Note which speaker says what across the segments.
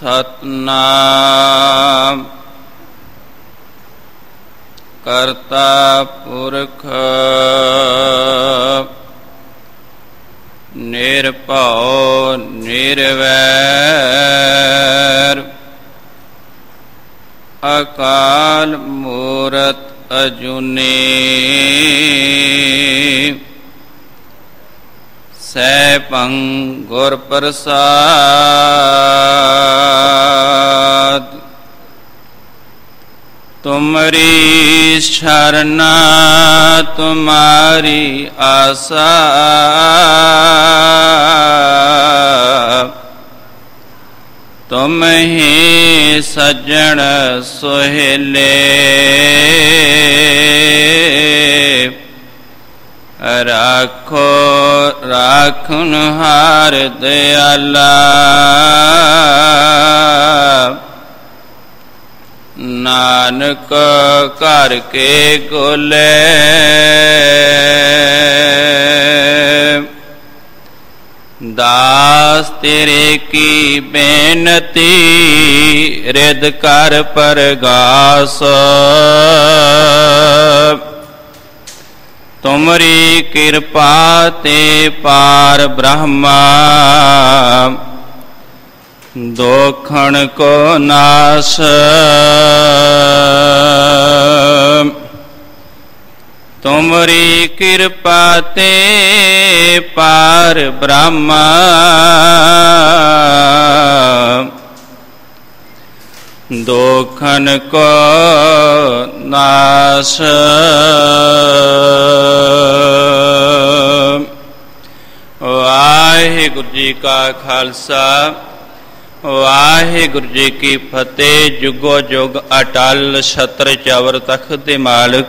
Speaker 1: ਸਤਨਾਮ ਕਰਤਾ ਪੁਰਖ ਨਿਰਭਉ ਨਿਰਵੈਰ ਅਕਾਲ ਮੂਰਤ ਅਜੂਨੀ ਸੈਭੰ ਗੁਰ ਪ੍ਰਸਾਦ। ਤੁਮਰੀ ਸ਼ਰਨ ਤੁਮਾਰੀ ਆਸਾ ਤੁਮ ਹੀ ਸੱਜਣ ਸੁਹੇਲੇ ਰਾਖੋ ਰਾਖਨਹਾਰ ਦਿਆਲਾ ਨਾਨਕ ਘਰ ਕੇ ਗੋਲੇ ਦਾਸ ਤੇਰੇ ਕੀ ਬੇਨਤੀ ਰਿਦ ਕਰ ਪਰਗਾਸ ਤੁਮਰੀ ਕਿਰਪਾ ਤੇ ਪਾਰ ਬ੍ਰਹਮਾ ਦੋਖਣ ਕੋ ਨਾਸ ਤੁਮਰੀ ਕਿਰਪਾ ਤੇ ਪਾਰ ਬ੍ਰਹਮਾ ਦੋਖਣ ਕੋ ਨਾਸ। ਵਾਹਿਗੁਰੂ ਜੀ ਕਾ ਖਾਲਸਾ ਵਾਹਿਗੁਰੂ ਜੀ ਕੀ ਫਤਿਹ। ਜੁਗੋ ਜੁਗ ਅਟਲ ਛਤਰ ਚਵਰ ਤਖਤ ਦੇ ਮਾਲਕ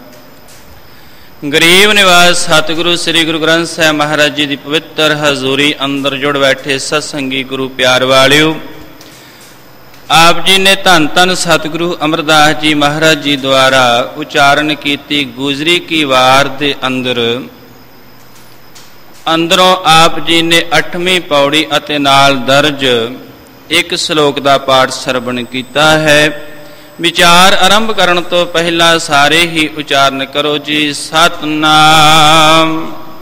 Speaker 1: ਗਰੀਬ ਨਿਵਾਸ ਸਤਿਗੁਰੂ ਸ੍ਰੀ ਗੁਰੂ ਗ੍ਰੰਥ ਸਾਹਿਬ ਮਹਾਰਾਜ ਜੀ ਦੀ ਪਵਿੱਤਰ ਹਜ਼ੂਰੀ ਅੰਦਰ ਜੁੜ ਬੈਠੇ ਸਤਸੰਗੀ ਗੁਰੂ ਪਿਆਰ ਵਾਲਿਓ, ਆਪ ਜੀ ਨੇ ਧੰਨ ਧੰਨ ਸਤਿਗੁਰੂ ਅਮਰਦਾਸ ਜੀ ਮਹਾਰਾਜ ਜੀ ਦੁਆਰਾ ਉਚਾਰਨ ਕੀਤੀ ਗੁਜਰੀ ਕੀ ਵਾਰ ਦੇ ਅੰਦਰੋਂ ਆਪ ਜੀ ਨੇ 8ਵੀਂ ਪੌੜੀ ਅਤੇ ਨਾਲ ਦਰਜ ਇੱਕ ਸ਼ਲੋਕ ਦਾ ਪਾਠ ਸਰਵਣ ਕੀਤਾ ਹੈ। ਵਿਚਾਰ ਆਰੰਭ ਕਰਨ ਤੋਂ ਪਹਿਲਾਂ ਸਾਰੇ ਹੀ ਉਚਾਰਨ ਕਰੋ ਜੀ ਸਤਨਾਮ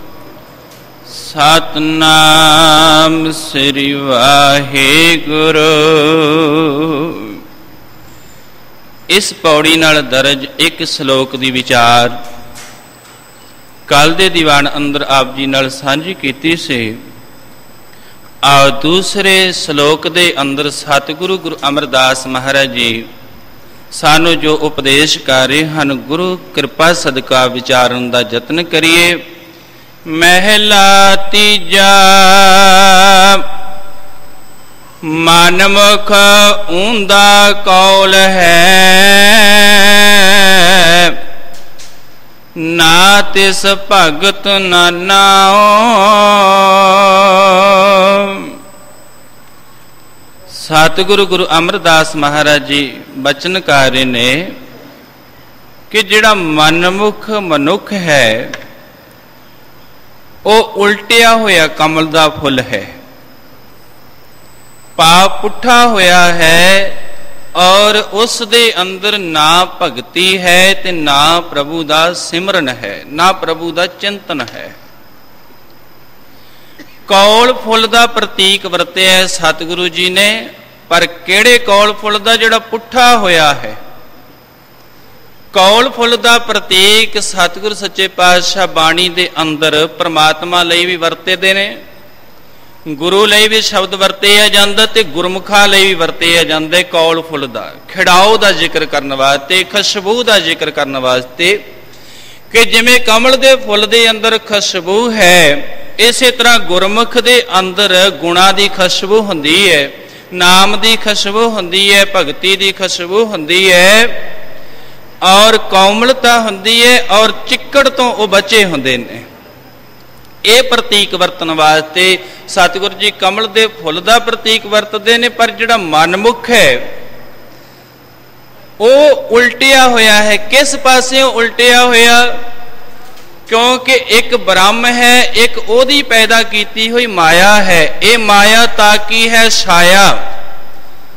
Speaker 1: ਸਤਨਾਮ ਸ੍ਰੀ ਵਾਹਿਗੁਰੂ। ਇਸ ਪੌੜੀ ਨਾਲ ਦਰਜ ਇੱਕ ਸ਼ਲੋਕ ਦੀ ਵਿਚਾਰ ਕੱਲ ਦੇ ਦੀਵਾਨ ਅੰਦਰ ਆਪ ਜੀ ਨਾਲ ਸਾਂਝੀ ਕੀਤੀ ਸੀ। ਆਓ ਦੂਸਰੇ ਸ਼ਲੋਕ ਦੇ ਅੰਦਰ ਸਤਿਗੁਰੂ ਗੁਰੂ ਅਮਰਦਾਸ ਮਹਾਰਾਜ ਜੀ ਸਾਨੂੰ ਜੋ ਉਪਦੇਸ਼ ਕਰ ਰਹੇ ਹਨ, ਗੁਰੂ ਕਿਰਪਾ ਸਦਕਾ ਵਿਚਾਰਨ ਦਾ ਯਤਨ ਕਰੀਏ। ਮਹਿਲਾ ਤੀਜਾ ਮਨਮੁਖ ਊਂਦਾ ਕੌਲ ਹੈ, ਨਾ ਤਿਸ ਭਗਤ ਨਾ ਨਾਉ। ਸਤਿਗੁਰੂ ਗੁਰੂ ਅਮਰਦਾਸ ਮਹਾਰਾਜ ਜੀ ਬਚਨ ਕਰ ਰਹੇ ਨੇ ਕਿ ਜਿਹੜਾ ਮਨਮੁਖ ਮਨੁੱਖ ਹੈ ਉਹ ਉਲਟਿਆ ਹੋਇਆ ਕਮਲ ਦਾ ਫੁੱਲ ਹੈ, ਪਾਪ ਪੁੱਠਾ ਹੋਇਆ ਹੈ ਔਰ ਉਸ ਦੇ ਅੰਦਰ ਨਾ ਭਗਤੀ ਹੈ ਤੇ ਨਾ ਪ੍ਰਭੂ ਦਾ ਸਿਮਰਨ ਹੈ, ਨਾ ਪ੍ਰਭੂ ਦਾ ਚਿੰਤਨ ਹੈ। ਕੌਲ ਫੁੱਲ ਦਾ ਪ੍ਰਤੀਕ ਵਰਤਿਆ ਸਤਿਗੁਰੂ ਜੀ ਨੇ, ਪਰ ਕਿਹੜੇ ਕੌਲ ਫੁੱਲ ਦਾ? ਜਿਹੜਾ ਪੁੱਠਾ ਹੋਇਆ ਹੈ। ਕੌਲ ਫੁੱਲ ਦਾ ਪ੍ਰਤੀਕ ਸਤਿਗੁਰੂ ਸੱਚੇ ਪਾਤਸ਼ਾਹ ਬਾਣੀ ਦੇ ਅੰਦਰ ਪ੍ਰਮਾਤਮਾ ਲਈ ਵੀ ਵਰਤਦੇ ਨੇ, ਗੁਰੂ ਲਈ ਵੀ ਸ਼ਬਦ ਵਰਤਿਆ ਜਾਂਦਾ ਤੇ ਗੁਰਮੁਖਾਂ ਲਈ ਵੀ ਵਰਤਿਆ ਜਾਂਦਾ। ਕੌਲ ਫੁੱਲ ਦਾ ਖਿੜਾਓ ਦਾ ਜ਼ਿਕਰ ਕਰਨ ਵਾਸਤੇ, ਖੁਸ਼ਬੂ ਦਾ ਜ਼ਿਕਰ ਕਰਨ ਵਾਸਤੇ, ਕਿ ਜਿਵੇਂ ਕਮਲ ਦੇ ਫੁੱਲ ਦੇ ਅੰਦਰ ਖੁਸ਼ਬੂ ਹੈ, ਇਸੇ ਤਰ੍ਹਾਂ ਗੁਰਮੁਖ ਦੇ ਅੰਦਰ ਗੁਣਾਂ ਦੀ ਖੁਸ਼ਬੂ ਹੁੰਦੀ ਹੈ, ਨਾਮ ਦੀ ਖੁਸ਼ਬੂ ਹੁੰਦੀ ਹੈ, ਭਗਤੀ ਦੀ ਖੁਸ਼ਬੂ ਹੁੰਦੀ ਹੈ ਔਰ ਕੋਮਲਤਾ ਹੁੰਦੀ ਹੈ ਔਰ ਚਿੱਕੜ ਤੋਂ ਉਹ ਬਚੇ ਹੁੰਦੇ ਨੇ। ਇਹ ਪ੍ਰਤੀਕ ਵਰਤਣ ਵਾਸਤੇ ਸਤਿਗੁਰੂ ਜੀ ਕਮਲ ਦੇ ਫੁੱਲ ਦਾ ਪ੍ਰਤੀਕ ਵਰਤਦੇ ਨੇ, ਪਰ ਜਿਹੜਾ ਮਨਮੁਖ ਹੈ ਉਹ ਉਲਟਿਆ ਹੋਇਆ ਹੈ। ਕਿਸ ਪਾਸਿਓਂ ਉਲਟਿਆ ਹੋਇਆ? ਕਿਉਂਕਿ ਇੱਕ ਬ੍ਰਹਮ ਹੈ, ਇੱਕ ਉਹਦੀ ਪੈਦਾ ਕੀਤੀ ਹੋਈ ਮਾਇਆ ਹੈ। ਇਹ ਮਾਇਆ ਤਾਂ ਕੀ ਹੈ? ਛਾਇਆ।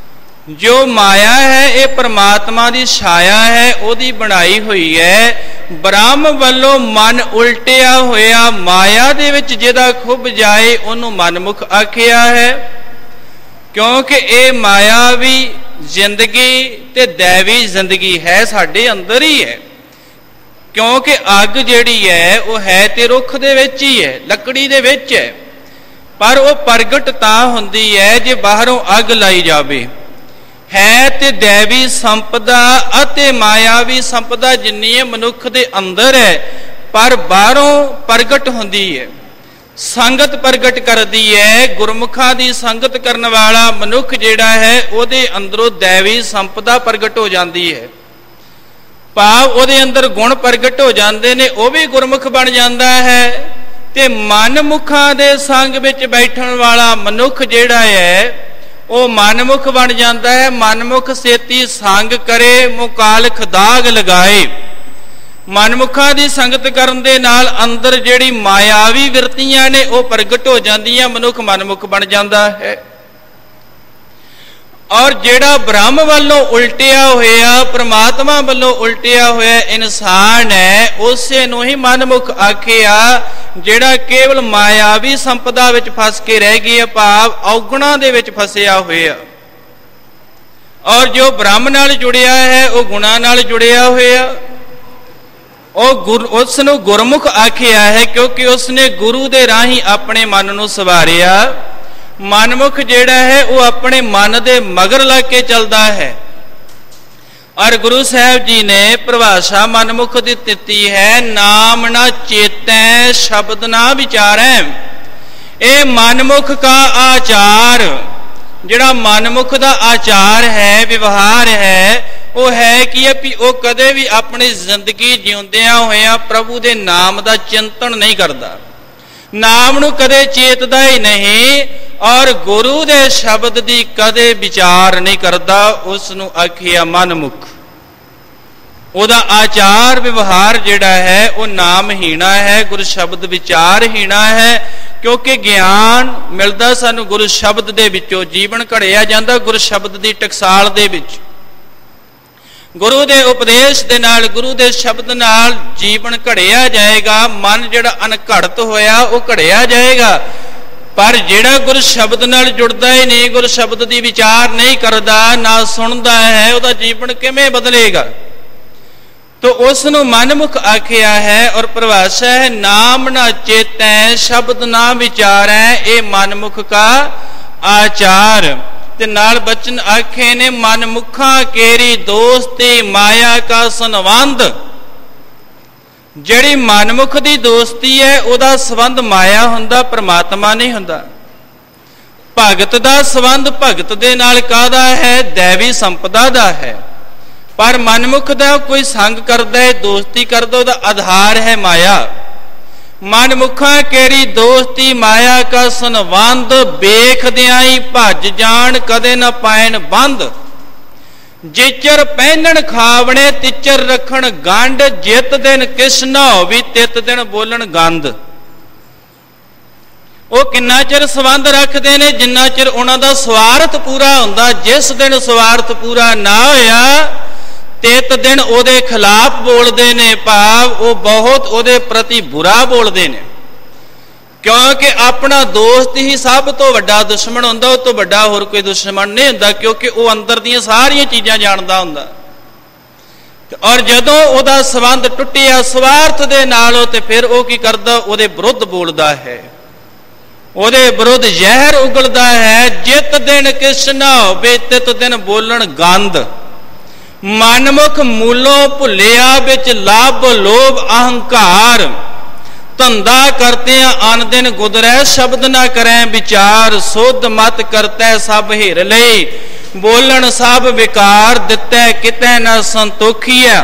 Speaker 1: जो माया है ये परमात्मा की छाया है, ओदी बनाई हुई है। ब्रह्म वालों मन उल्टिया होया माया दे विच जिहदा खुब जाए उन्हों मनमुख आखिया है, क्योंकि ये मायावी जिंदगी ते दैवी जिंदगी है साडे अंदर ही है। क्योंकि अग जिहड़ी है वो है ते रुख दे विच ही है, लकड़ी दे विच है, पर वो प्रगट तां हुंदी है जे बाहरों अग लाई जावे। है ते दैवी संपदा अते मायावी संपदा जिन्नी है मनुख दे अंदर है, पर बाहरों प्रगट हुंदी है, संगत प्रगट करदी है। गुरमुखा दी संगत करने वाला मनुख जिहड़ा है ओदे अंदरों दैवी संपदा प्रगट हो जाती है, भाव ओदे अंदर गुण प्रगट हो जाते ने, वह भी गुरमुख बन जाता है। ते मनमुखा दे संग विच बैठण वाला मनुख जिहड़ा है वो मनमुख बन जाता है। मनमुख सेती संग करे मुकालख दाग लगाए। मनमुखा की संगत करन दे नाल अंदर जिहड़ी मायावी वृत्तियां ने वो प्रगट हो जांदियां, मनुख मनमुख बन जाता है। और जिहड़ा ब्रह्म वालों उल्टिया होया परमात्मा वालों उल्टिया होया इंसान है, उसे नूं ही मनमुख आखिया जिहड़ा केवल मायावी संपदा विच फस के रह गया, भाव औगुणा दे विच फसिया होया। और जो ब्रह्म नाल जुड़िया है वो गुणा नाल जुड़िया होया, उसनूं गुरमुख आखिया है, क्योंकि उसने गुरु दे राही अपने मन नूं सवारिया। मनमुख जिहड़ा है वो अपने मन दे मगर लग के चलता है। और गुरु साहब जी ने परिभाषा मनमुख दी दित्ती है, नाम ना चेतै शब्द ना विचारै। ये मनमुख का आचार, जिहड़ा मनमुख दा आचार है व्यवहार है, वो है कि वो कदे भी अपनी जिंदगी जिउंदियां होया प्रभु दे नाम दा चिंतन नहीं करता, नाम नूं कदे चेतदा ही नहीं, और गुरु दे शब्द दी कदे विचार नहीं करता। उसनूं आखिया मनमुख। ओदा आचार व्यवहार जिहड़ा है वो नामहीना है, गुरु शब्द विचारहीना है। क्योंकि ज्ञान मिलदा सानूं गुरु शब्द दे विचों, जीवन घड़िया जांदा गुरु शब्द दी टकसाल दे विच। गुरु दे उपदेश दे नाल, गुरु दे शब्द नाल जीवन घड़िया जाएगा। मन जिहड़ा अनघड़त होया वो घड़िया जाएगा, पर जिहड़ा गुरु शब्द नाल जुड़दा ही नहीं, गुरु शब्द दी विचार नहीं करदा, ना सुनदा है, उहदा जीवन किवें बदलेगा? तो उसनूं मनमुख आखिया है। और परिभाषा है, नाम ना चेतै शब्द ना विचारै, ये मनमुख का आचार। ते नाल बचन आखे ने, मनमुखा केरी दोस्ती माया का संबंध। जिहड़ी मनमुख दी दोस्ती है उहदा संबंध माया हुंदा, परमात्मा नहीं हुंदा। भगत दा संबंध भगत दे नाल काहदा है? दैवी संपदा दा है। पर मनमुख दा कोई संग करदा है, दोस्ती करदा, उहदा आधार है माया। मनमुखा केरी दोस्ती माया का संबंध, बेखदियां ही भज जाण कदे न पाएन बंद। जिचर पहनण खावणे तिचर रखण गंढ, जित दिन किस न होवी तित दिन बोलन गंद। वो किन्ना चिर संबंध रखते हैं जिन्ना चिर उन्हां दा स्वार्थ पूरा हुंदा। जिस दिन स्वार्थ पूरा ना होया तित दिन उहदे खिलाफ बोलते ने, भाव वो बहुत उहदे प्रति बुरा बोलते ने। क्योंकि अपना दोस्त ही सब तो वड्डा दुश्मन हुंदा, उस तो वड्डा होर कोई दुश्मन नहीं हुंदा, क्योंकि वो अंदर दीयां सारियां चीज़ां जानदा हुंदा। और जदों उहदा संबंध टुटिया स्वार्थ दे नाल, ते फिर वो की करदा? उहदे विरुद्ध बोलदा है, उहदे विरुद्ध जहर उगलदा है। जित दिन किस न होवे तित दिन बोलन गंद। मनमुख मूलों भुलिया बिच लाभ लोभ अहंकार। धंधा करते अन दिन गुदरै शब्द ना करें विचार। सुध मत करते सब हेर ले बोलन सब विकार। दिते किते न संतोखिया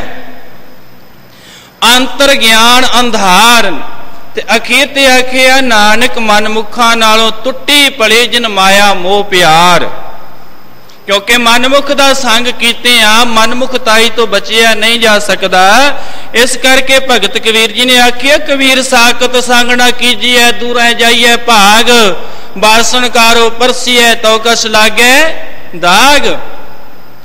Speaker 1: अंतर ज्ञान अंधार। ते अखीर ते आखिया नानक मनमुखा नालों टुटी पली जिन माया मोह प्यार। क्योंकि मनमुख दा संग कीते आ मनमुखताई तो बचिया नहीं जा सकता। इस करके भगत कबीर जी ने आखिया, कबीर साकत संग ना कीजिए दूरै जाइए भाग। बासन कारो परसिए तो कस लागे दाग।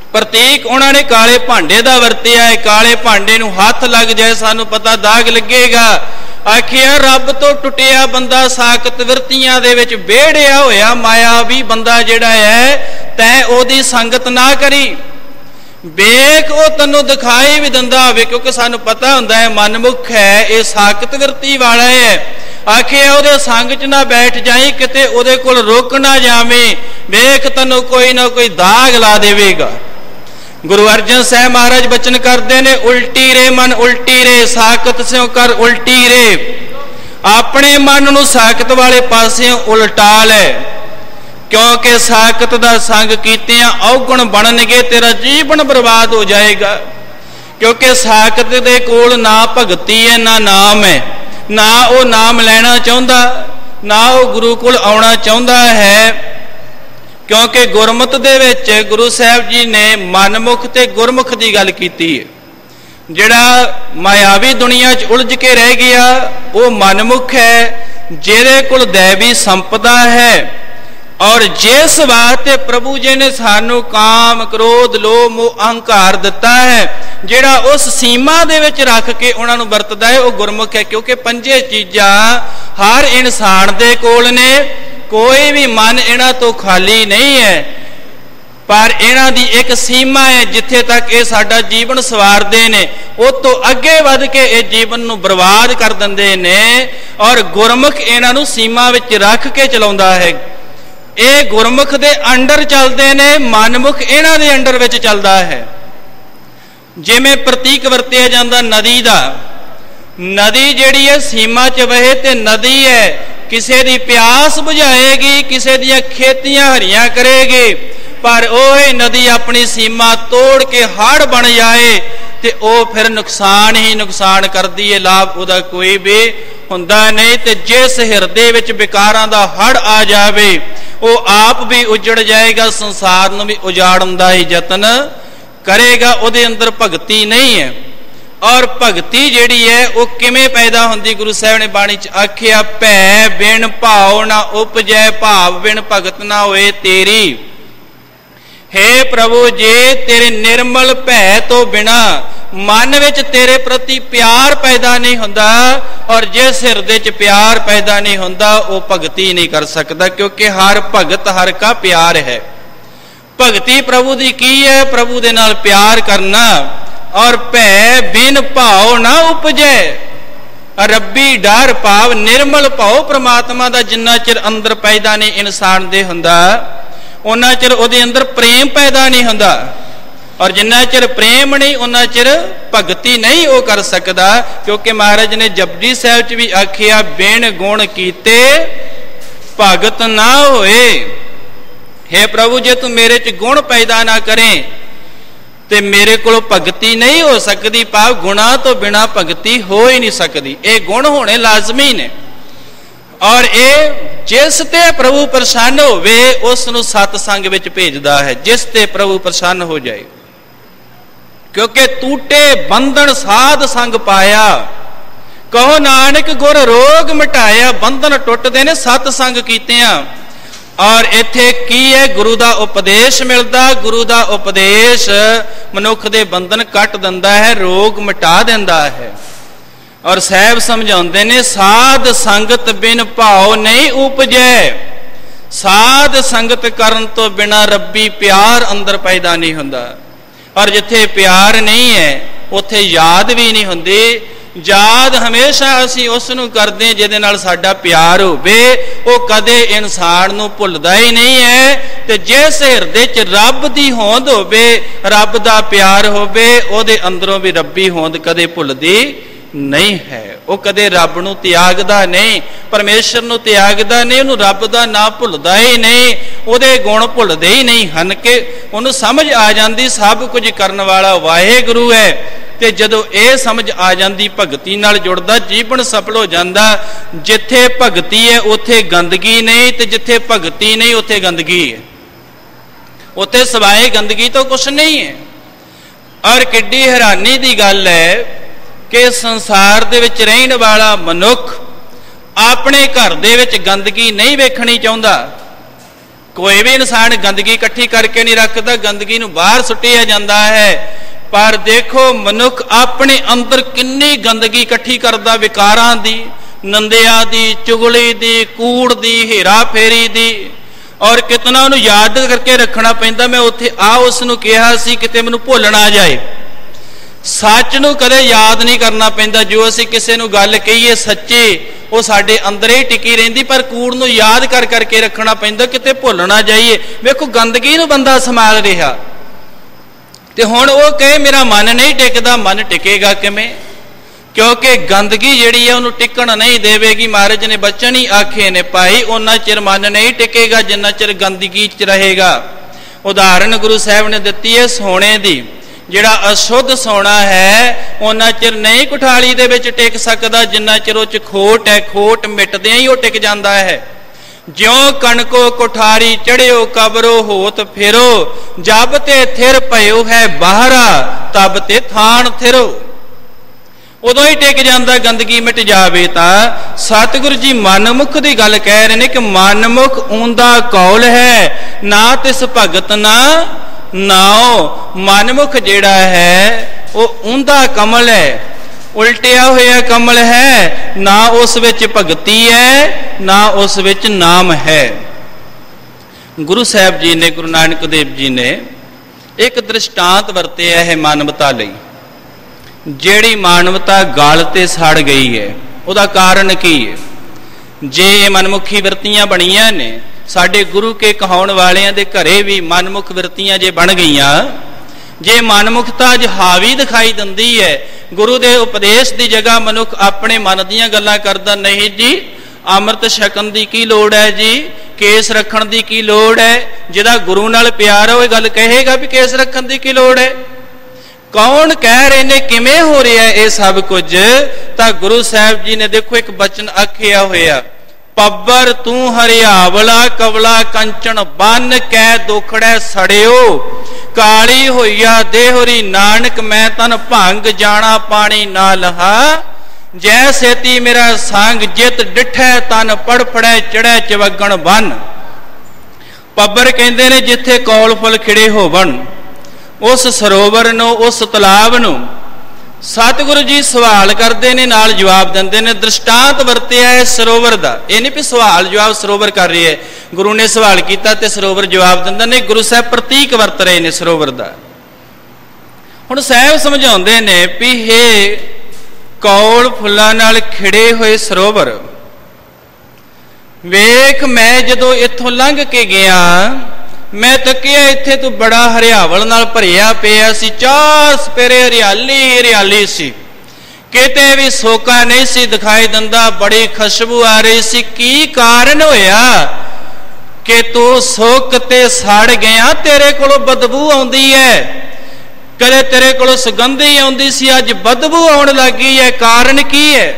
Speaker 1: ਪ੍ਰਤੀਕ ਉਹਨਾਂ ਨੇ ਕਾਲੇ ਭਾਂਡੇ ਦਾ ਵਰਤਿਆ ਹੈ। ਕਾਲੇ ਭਾਂਡੇ ਨੂੰ ਹੱਥ ਲੱਗ ਜਾਏ ਸਾਨੂੰ ਪਤਾ ਦਾਗ ਲੱਗੇਗਾ। ਆਖਿਆ ਰੱਬ ਤੋਂ ਟੁੱਟਿਆ ਬੰਦਾ ਸਾਖਤ ਵਿਰਤੀਆਂ ਦੇ ਵਿੱਚ ਵਿਹੜਿਆ ਹੋਇਆ ਮਾਇਆਵੀ ਬੰਦਾ ਜਿਹੜਾ ਹੈ, ਤੈਂ ਉਹਦੀ ਸੰਗਤ ਨਾ ਕਰੀ। ਵੇਖ ਉਹ ਤੈਨੂੰ ਦਿਖਾਈ ਵੀ ਦਿੰਦਾ ਹੋਵੇ, ਕਿਉਂਕਿ ਸਾਨੂੰ ਪਤਾ ਹੁੰਦਾ ਹੈ ਮਨਮੁਖ ਹੈ, ਇਹ ਸਾਖਤ ਵਿਰਤੀ ਵਾਲਾ ਹੈ। ਆਖਿਆ ਉਹਦੇ ਸੰਗ 'ਚ ਨਾ ਬੈਠ ਜਾਈ, ਕਿਤੇ ਉਹਦੇ ਕੋਲ ਰੁਕ ਨਾ ਜਾਵੇਂ, ਵੇਖ ਤੈਨੂੰ ਕੋਈ ਨਾ ਕੋਈ ਦਾਗ ਲਾ ਦੇਵੇਗਾ। ਗੁਰੂ ਅਰਜਨ ਸਾਹਿਬ ਮਹਾਰਾਜ ਬਚਨ ਕਰਦੇ ਨੇ, ਉਲਟੀ ਰੇ ਮਨ ਉਲਟੀ ਰੇ, ਸਾਖਤ ਸਿਉ ਕਰ ਉਲਟੀ ਰੇ। ਆਪਣੇ ਮਨ ਨੂੰ ਸਾਖਤ ਵਾਲੇ ਪਾਸਿਓਂ ਉਲਟਾ ਲੈ, ਕਿਉਂਕਿ ਸਾਖਤ ਦਾ ਸੰਗ ਕੀਤਿਆਂ ਔਗਣ ਬਣਨਗੇ, ਤੇਰਾ ਜੀਵਨ ਬਰਬਾਦ ਹੋ ਜਾਏਗਾ। ਕਿਉਂਕਿ ਸਾਖਤ ਦੇ ਕੋਲ ਨਾ ਭਗਤੀ ਹੈ ਨਾ ਨਾਮ ਹੈ, ਨਾ ਉਹ ਨਾਮ ਲੈਣਾ ਚਾਹੁੰਦਾ, ਨਾ ਉਹ ਗੁਰੂ ਕੋਲ ਆਉਣਾ ਚਾਹੁੰਦਾ ਹੈ। ਕਿਉਂਕਿ ਗੁਰਮਤ ਦੇ ਵਿੱਚ ਗੁਰੂ ਸਾਹਿਬ ਜੀ ਨੇ ਮਨਮੁਖ ਤੇ ਗੁਰਮੁਖ ਦੀ ਗੱਲ ਕੀਤੀ ਹੈ। ਜਿਹੜਾ ਮਾਇਆਵੀ ਦੁਨੀਆ 'ਚ ਉਲਝ ਕੇ ਰਹਿ ਗਿਆ ਉਹ ਮਨਮੁਖ ਹੈ, ਜਿਹਦੇ ਕੋਲ ਦੈਵੀ ਸੰਪਦਾ ਹੈ। ਔਰ ਜਿਸ ਵਾਸਤੇ ਪ੍ਰਭੂ ਜੀ ਨੇ ਸਾਨੂੰ ਕਾਮ, ਕ੍ਰੋਧ, ਲੋਭ, ਮੋਹ, ਅਹੰਕਾਰ ਦਿੱਤਾ ਹੈ, ਜਿਹੜਾ ਉਸ ਸੀਮਾ ਦੇ ਵਿੱਚ ਰੱਖ ਕੇ ਉਹਨਾਂ ਨੂੰ ਵਰਤਦਾ ਹੈ, ਉਹ ਗੁਰਮੁਖ ਹੈ। ਕਿਉਂਕਿ ਪੰਜੇ ਚੀਜ਼ਾਂ ਹਰ ਇਨਸਾਨ ਦੇ ਕੋਲ ਨੇ, ਕੋਈ ਵੀ ਮਨ ਇਹਨਾਂ ਤੋਂ ਖਾਲੀ ਨਹੀਂ ਹੈ, ਪਰ ਇਹਨਾਂ ਦੀ ਇੱਕ ਸੀਮਾ ਹੈ ਜਿੱਥੇ ਤੱਕ ਇਹ ਸਾਡਾ ਜੀਵਨ ਸਵਾਰਦੇ ਨੇ, ਉਹ ਤੋਂ ਅੱਗੇ ਵੱਧ ਕੇ ਇਹ ਜੀਵਨ ਨੂੰ ਬਰਬਾਦ ਕਰ ਦਿੰਦੇ ਨੇ। ਔਰ ਗੁਰਮੁਖ ਇਹਨਾਂ ਨੂੰ ਸੀਮਾ ਵਿੱਚ ਰੱਖ ਕੇ ਚਲਾਉਂਦਾ ਹੈ। ਇਹ ਗੁਰਮੁਖ ਦੇ ਅੰਡਰ ਚੱਲਦੇ ਨੇ, ਮਨਮੁਖ ਇਹਨਾਂ ਦੇ ਅੰਡਰ ਵਿੱਚ ਚੱਲਦਾ ਹੈ। ਜਿਵੇਂ ਪ੍ਰਤੀਕ ਵਰਤਿਆ ਜਾਂਦਾ ਨਦੀ ਦਾ, ਨਦੀ ਜਿਹੜੀ ਹੈ ਸੀਮਾ 'ਚ ਵਹੇ ਤੇ ਨਦੀ ਹੈ, ਕਿਸੇ ਦੀ ਪਿਆਸ ਬੁਝਾਏਗੀ, ਕਿਸੇ ਦੀਆਂ ਖੇਤੀਆਂ ਹਰੀਆਂ ਕਰੇਗੀ। ਪਰ ਉਹ ਨਦੀ ਆਪਣੀ ਸੀਮਾ ਤੋੜ ਕੇ ਹੜ੍ਹ ਬਣ ਜਾਏ ਤੇ ਉਹ ਫਿਰ ਨੁਕਸਾਨ ਹੀ ਨੁਕਸਾਨ ਕਰਦੀ ਹੈ, ਲਾਭ ਉਹਦਾ ਕੋਈ ਵੀ ਹੁੰਦਾ ਨਹੀਂ। ਤੇ ਜਿਸ ਹਿਰਦੇ ਵਿੱਚ ਵਿਕਾਰਾਂ ਦਾ ਹੜ੍ਹ ਆ ਜਾਵੇ ਉਹ ਆਪ ਵੀ ਉਜੜ ਜਾਏਗਾ, ਸੰਸਾਰ ਨੂੰ ਵੀ ਉਜਾੜਨ ਦਾ ਹੀ ਯਤਨ ਕਰੇਗਾ। ਉਹਦੇ ਅੰਦਰ ਭਗਤੀ ਨਹੀਂ ਹੈ। ਔਰ ਭਗਤੀ ਜਿਹੜੀ ਹੈ ਉਹ ਕਿਵੇਂ ਪੈਦਾ ਹੁੰਦੀ? ਗੁਰੂ ਸਾਹਿਬ ਨੇ ਬਾਣੀ 'ਚ ਆਖਿਆ, ਭੈ ਬਿਨ ਭਾਉ ਨਾ ਉਪਜੈ, ਭਾਵ ਬਿਨ ਭਗਤ ਨਾ ਹੋਏ ਤੇਰੀ। ਹੇ ਪ੍ਰਭੂ, ਜੇ ਤੇਰੇ ਨਿਰਮਲ ਭੈ ਤੋਂ ਬਿਨਾ ਮਨ ਵਿੱਚ ਤੇਰੇ ਪ੍ਰਤੀ ਪਿਆਰ ਪੈਦਾ ਨਹੀਂ ਹੁੰਦਾ, ਔਰ ਜਿਸ ਹਿਰਦੇ 'ਚ ਪਿਆਰ ਪੈਦਾ ਨਹੀਂ ਹੁੰਦਾ ਉਹ ਭਗਤੀ ਨਹੀਂ ਕਰ ਸਕਦਾ। ਕਿਉਂਕਿ ਹਰ ਭਗਤ ਹਰ ਕਾ ਪਿਆਰ ਹੈ। ਭਗਤੀ ਪ੍ਰਭੂ ਦੀ ਕੀ ਹੈ? ਪ੍ਰਭੂ ਦੇ ਨਾਲ ਪਿਆਰ ਕਰਨਾ। ਔਰ ਭੈ ਬਿਨ ਭਾਉ ਨਾ ਉਪਜੈ, ਰੱਬੀ ਡਰ ਭਾਵ ਨਿਰਮਲ ਭਾਉ ਪ੍ਰਮਾਤਮਾ ਦਾ ਜਿੰਨਾ ਚਿਰ ਅੰਦਰ ਪੈਦਾ ਨਹੀਂ ਇਨਸਾਨ ਦੇ ਹੁੰਦਾ, ਉਹਨਾਂ ਚਿਰ ਉਹਦੇ ਅੰਦਰ ਪ੍ਰੇਮ ਪੈਦਾ ਨਹੀਂ ਹੁੰਦਾ। ਔਰ ਜਿੰਨਾ ਚਿਰ ਪ੍ਰੇਮ ਨਹੀਂ ਉਹਨਾਂ ਚਿਰ ਭਗਤੀ ਨਹੀਂ ਉਹ ਕਰ ਸਕਦਾ। ਕਿਉਂਕਿ ਮਹਾਰਾਜ ਨੇ ਜਪਜੀ ਸਾਹਿਬ 'ਚ ਵੀ ਆਖਿਆ, ਬਿਨ ਗੁਣ ਕੀਤੇ ਭਗਤ ਨਾ ਹੋਏ। ਹੇ ਪ੍ਰਭੂ, ਜੇ ਤੂੰ ਮੇਰੇ 'ਚ ਗੁਣ ਪੈਦਾ ਨਾ ਕਰੇ ਤੇ ਮੇਰੇ ਕੋਲ ਭਗਤੀ ਨਹੀਂ ਹੋ ਸਕਦੀ। ਭਾਵ ਗੁਣਾਂ ਤੋਂ ਬਿਨਾ ਭਗਤੀ ਹੋ ਹੀ ਨਹੀਂ ਸਕਦੀ। ਇਹ ਗੁਣ ਹੋਣੇ ਲਾਜ਼ਮੀ ਨੇ। ਔਰ ਇਹ ਜਿਸ ਤੇ ਪ੍ਰਭੂ ਪ੍ਰਸੰਨ ਹੋਵੇ ਉਸ ਨੂੰ ਸਤ ਸੰਗ ਵਿੱਚ ਭੇਜਦਾ ਹੈ, ਜਿਸ ਤੇ ਪ੍ਰਭੂ ਪ੍ਰਸੰਨ ਹੋ ਜਾਏ। ਕਿਉਂਕਿ ਟੂਟੇ ਬੰਧਨ ਸਾਧ ਸੰਗ ਪਾਇਆ, ਕਹੋ ਨਾਨਕ ਗੁਰ ਰੋਗ ਮਿਟਾਇਆ। ਬੰਧਨ ਟੁੱਟਦੇ ਨੇ ਸਤ ਸੰਗ ਕੀਤਿਆਂ। ਔਰ ਇੱਥੇ ਕੀ ਹੈ? ਗੁਰੂ ਦਾ ਉਪਦੇਸ਼ ਮਿਲਦਾ। ਗੁਰੂ ਦਾ ਉਪਦੇਸ਼ ਮਨੁੱਖ ਦੇ ਬੰਧਨ ਕੱਟ ਦਿੰਦਾ ਹੈ, ਰੋਗ ਮਿਟਾ ਦਿੰਦਾ ਹੈ। ਔਰ ਸਾਹਿਬ ਸਮਝਾਉਂਦੇ ਨੇ, ਸਾਧ ਸੰਗਤ ਬਿਨ ਭਾਉ ਨਹੀਂ ਉਪਜੈ। ਸਾਧ ਸੰਗਤ ਕਰਨ ਤੋਂ ਬਿਨਾ ਰੱਬੀ ਪਿਆਰ ਅੰਦਰ ਪੈਦਾ ਨਹੀਂ ਹੁੰਦਾ। ਔਰ ਜਿੱਥੇ ਪਿਆਰ ਨਹੀਂ ਹੈ ਉੱਥੇ ਯਾਦ ਵੀ ਨਹੀਂ ਹੁੰਦੀ। ਯਾਦ ਹਮੇਸ਼ਾ ਅਸੀਂ ਉਸ ਨੂੰ ਕਰਦੇ ਜਿਹਦੇ ਨਾਲ ਸਾਡਾ ਪਿਆਰ ਹੋਵੇ, ਉਹ ਕਦੇ ਇਨਸਾਨ ਨੂੰ ਭੁੱਲਦਾ ਹੀ ਨਹੀਂ ਹੈ। ਤੇ ਜਿਸ ਹਿਰਦੇ 'ਚ ਰੱਬ ਦੀ ਹੋਂਦ ਹੋਵੇ, ਰੱਬ ਦਾ ਪਿਆਰ ਹੋਵੇ, ਉਹਦੇ ਅੰਦਰੋਂ ਵੀ ਰੱਬੀ ਹੋਂਦ ਕਦੇ ਭੁੱਲਦੀ ਨਹੀਂ ਹੈ। ਉਹ ਕਦੇ ਰੱਬ ਨੂੰ ਤਿਆਗਦਾ ਨਹੀਂ, ਪਰਮੇਸ਼ਰ ਨੂੰ ਤਿਆਗਦਾ ਨਹੀਂ, ਉਹਨੂੰ ਰੱਬ ਦਾ ਨਾਂ ਭੁੱਲਦਾ ਹੀ ਨਹੀਂ, ਉਹਦੇ ਗੁਣ ਭੁੱਲਦੇ ਹੀ ਨਹੀਂ ਹਨ। ਕਿ ਉਹਨੂੰ ਸਮਝ ਆ ਜਾਂਦੀ ਸਭ ਕੁਝ ਕਰਨ ਵਾਲਾ ਵਾਹਿਗੁਰੂ ਹੈ। ਤੇ ਜਦੋਂ ਇਹ ਸਮਝ ਆ ਜਾਂਦੀ, ਭਗਤੀ ਨਾਲ ਜੁੜਦਾ, ਜੀਵਨ ਸਫਲ ਹੋ ਜਾਂਦਾ। ਜਿੱਥੇ ਭਗਤੀ ਹੈ ਉੱਥੇ ਗੰਦਗੀ ਨਹੀਂ, ਤੇ ਜਿੱਥੇ ਭਗਤੀ ਨਹੀਂ ਉੱਥੇ ਗੰਦਗੀ ਹੈ। ਉੱਥੇ ਸਿਵਾਏ ਗੰਦਗੀ ਤੋਂ ਕੁਛ ਨਹੀਂ ਹੈ। ਔਰ ਕਿੱਡੀ ਹੈਰਾਨੀ ਦੀ ਗੱਲ ਹੈ ਕਿ ਸੰਸਾਰ ਦੇ ਵਿੱਚ ਰਹਿਣ ਵਾਲਾ ਮਨੁੱਖ ਆਪਣੇ ਘਰ ਦੇ ਵਿੱਚ ਗੰਦਗੀ ਨਹੀਂ ਵੇਖਣੀ ਚਾਹੁੰਦਾ। कोई भी इंसान गंदगी इकट्ठी करके नहीं रखता, गंदगी नूं बाहर सुट्टिया जाता है। पर देखो मनुख अपने अंदर किन्नी गंदगी इकट्ठी करता, विकारां दी, नंदिया दी, चुगली दी, कूड़ दी, हेरा फेरी दी, और कितना उन्हें याद करके रखना पैंदा। मैं उत्थे उसनूं कहा सी किते मैनूं भुल ना जाए। सच नूं कदे याद नहीं करना पैंदा। जो असीं किसे नूं गल कहीए सच्ची, वो साडे अंदर ही टिकी रहिंदी, पर कूड़ नूं याद कर करके रखना पैंदा किते भुल ना जाइए। वेखो गंदगी नूं बंदा संभाल रिहा ते हुण वो कहे मेरा मन नहीं टिकदा, मन टिकेगा किवें? क्योंकि गंदगी जिहड़ी है उहनूं टिकण नहीं देवेगी। महाराज ने बचन ही आखे ने भाई, उन्ना चिर मन नहीं टिकेगा जिन्ना चिर गंदगी च रहेगा। उदाहरण गुरु साहब ने दित्ती है सोने दी। जिहड़ा अशुद्ध सोना है उन्ना चिर नहीं कुठाली दे विच टिक सकदा जिन्ना चिर उह च खोट है। खोट मिटदे ही वह टिक जाता है। ज्यों कणको कुठारी चढ़ियो कबरो होत फिरो, जब ते थिर पयो है बाहरा तब ते थान थिरो। उदों ही टिक जाता, गंदगी मिट जावे। तां सतगुरु जी मनमुख की गल कह रहे हैं कि मनमुख ऊंदा कौल है, ना तिस भगत ना नाओ। मनमुख जिहड़ा है वो ऊंधा कमल है, उल्टिया होया कमल है, ना उस विच भगती है ना उस विच नाम है। गुरु साहब जी ने, गुरु नानक देव जी ने एक दृष्टांत वरतिया है मानवता लई। जिहड़ी मानवता गल ते सड़ गई है उहदा कारण की है? जे ये मनमुखी वृत्तियां बणियां ने, साडे गुरु के कहाउण वालियां दे घरे भी मनमुख वृत्तियां जे बन गईयां, जे मनमुखता अज हावी दिखाई दिंदी है, गुरु दे उपदेश की जगह मनुख अपने मन दीयां गल्लां करदा, नहीं जी अमृत छकन की की लोड़ है जी, केस रखण की की लोड़ है? जिहदा गुरु नाल प्यार है वह गल कहेगा भी केस रखण की की लोड़ है। कौन कह रहे ने, किवें हो रहा है ये सब कुछ? तां गुरु साहब जी ने देखो एक बचन आखिया होया, पब्बर तू हरियावला कवला कंचन बन कै दुखड़े सड़ियो, काली होइया देहरी नानक मैं तन भंग जाना पानी ना लहा, जैसेती मेरा संग जित डिठै तन पड़ फड़े चढ़े चवगण बन। पब्बर कहते ने जिथे कौल फुल खिड़े होवन, उस सरोवर नूं, उस तलाब नूं सतगुरु जी सवाल करते हैं, नाल जवाब देंदे ने। दृष्टांत वरतिया है सरोवर का, यह नहीं भी सवाल जवाब सरोवर कर रही है, गुरु ने सवाल किया तो सरोवर जवाब दिंदा नहीं। गुरु साहब प्रतीक वरत रहे हैं सरोवर का। हुण साहब समझाउंदे ने भी हे कौल फुल्लां नाल खिड़े हुए सरोवर, वेख मैं जदों इत्थों लंघ के गया, मैं तकिया इत्थे तो बड़ा हरियावल नाल भरिया पिया सी, चार सपेरे हरियाली हरियाली सी, किते भी सोका नहीं सी दिखाई दिंदा, बड़ी खुशबू आ रही सी। की कारण होया कि तू सुक ते सड़ गया? तेरे कोलों बदबू आउंदी है, कदे तेरे कोलों सुगंधी आउंदी सी, अज बदबू आउण लगी है, कारण की है?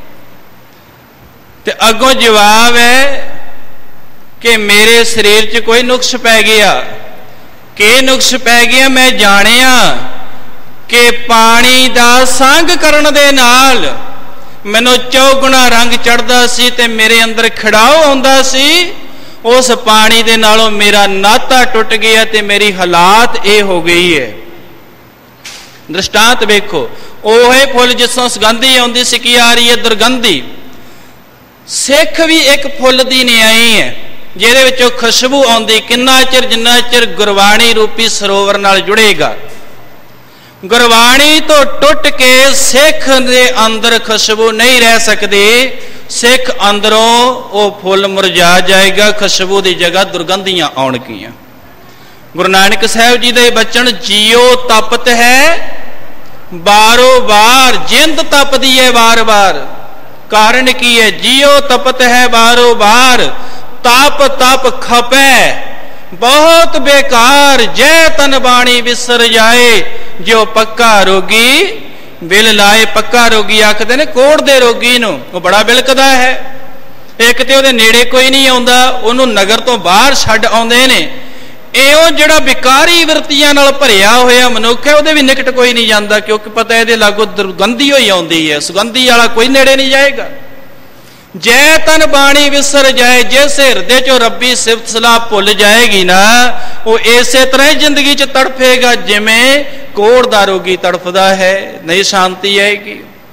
Speaker 1: ते अगों जवाब है कि मेरे शरीर च कोई नुक्स पै गया। कि नुक्स पै गया? मैं जानिया कि पानी दा संग करन दे नाल मैनू चौगुना रंग चढ़दा सी ते मेरे अंदर खिड़ाओ आउंदा सी, उस पानी दे नालों मेरा नाता टुट गया ते मेरी हालात ये हो गई है। दृष्टांत वेखो, ओहे फुल जिसों सुगंधी आउंदी सी, की आ रही है दुर्गंधी। सिख भी एक फुल दी न्याई है जिहदे विचों खुशबू आउंदी, किन्ना चिर? जिन्ना चिर गुरबाणी रूपी सरोवर नाल जुड़ेगा। गुरबाणी तो टुट के सिख दे अंदर खुशबू नहीं रह सकती, सिख अंदरों वो फुल मुरझा जाएगा, खुशबू की जगह दुर्गंधियां आउणगियां। गुरु नानक साहब जी दे बचन, जियो तपत है बारो बार, जिंद तपदी है बार बार। कारण की है? जियो तपत है बारो बार, तप तप खपे बहुत बेकार, जय तन बाणी विसर जाए, जो पक्का रोगी बिल लाए। पक्का रोगी आखदे ने कोड़ दे रोगी नूं, वो बड़ा बिलकदा है। एक ते उहदे नेड़े कोई नहीं आउंदा, उहनूं नगर तो बाहर छड्ड आउंदे ने। इहो जिहड़ा विकारी वृत्तियां नाल भरिया होया मनुख है, उहदे भी निकट कोई नहीं जांदा, क्योंकि पता इहदे लागों दुर्गंधी होई आउंदी है, सुगंधी वाला कोई नेड़े नहीं जाएगा। जै तन बाणी विसर जाए, जैसे हृदय चो रब्बी सिफत सलाह भुल जाएगी ना, वो इसे तरह जिंदगी च तड़फेगा जिमें कोढ़ दा रोगी तड़फदा है। नहीं शांति आएगी,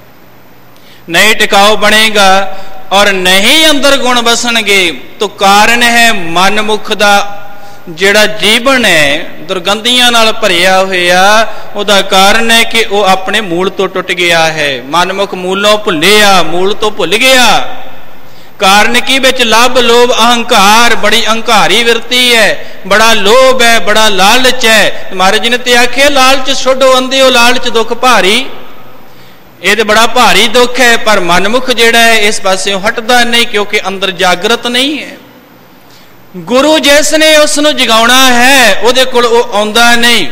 Speaker 1: नहीं टिकाव बनेगा और नहीं अंदर गुण बसणगे। तो कारण है मनमुख दा ਜਿਹੜਾ ਜੀਵਨ ਹੈ ਦੁਰਗੰਧੀਆਂ ਨਾਲ ਭਰਿਆ ਹੋਇਆ, ਉਹਦਾ ਕਾਰਨ ਹੈ ਕਿ ਉਹ ਆਪਣੇ ਮੂਲ ਤੋਂ ਟੁੱਟ ਗਿਆ ਹੈ। ਮਨਮੁਖ ਮੂਲੋਂ ਭੁੱਲਿਆ, ਮੂਲ ਤੋਂ ਭੁੱਲ ਗਿਆ। ਕਾਰਨ ਕੀ ਵਿੱਚ ਲੱਭ ਲੋਭ ਅਹੰਕਾਰ, ਬੜੀ ਅਹੰਕਾਰੀ ਵਿਰਤੀ ਹੈ, ਬੜਾ ਲੋਭ ਹੈ, ਬੜਾ ਲਾਲਚ ਹੈ। ਮਹਾਰਾਜ ਜੀ ਨੇ ਤੇ ਆਖਿਆ ਲਾਲਚ ਛੱਡੋ ਅੰਧਿਓ, ਲਾਲਚ ਦੁੱਖ ਭਾਰੀ। ਇਹ ਤੇ ਬੜਾ ਭਾਰੀ ਦੁੱਖ ਹੈ, ਪਰ ਮਨਮੁਖ ਜਿਹੜਾ ਹੈ ਇਸ ਪਾਸਿਓਂ ਹਟਦਾ ਨਹੀਂ, ਕਿਉਂਕਿ ਅੰਦਰ ਜਾਗਰਤ ਨਹੀਂ ਹੈ। ਗੁਰੂ ਜਿਸ ਨੇ ਉਸ ਨੂੰ ਜਗਾਉਣਾ ਹੈ ਉਹਦੇ ਕੋਲ ਉਹ ਆਉਂਦਾ ਨਹੀਂ,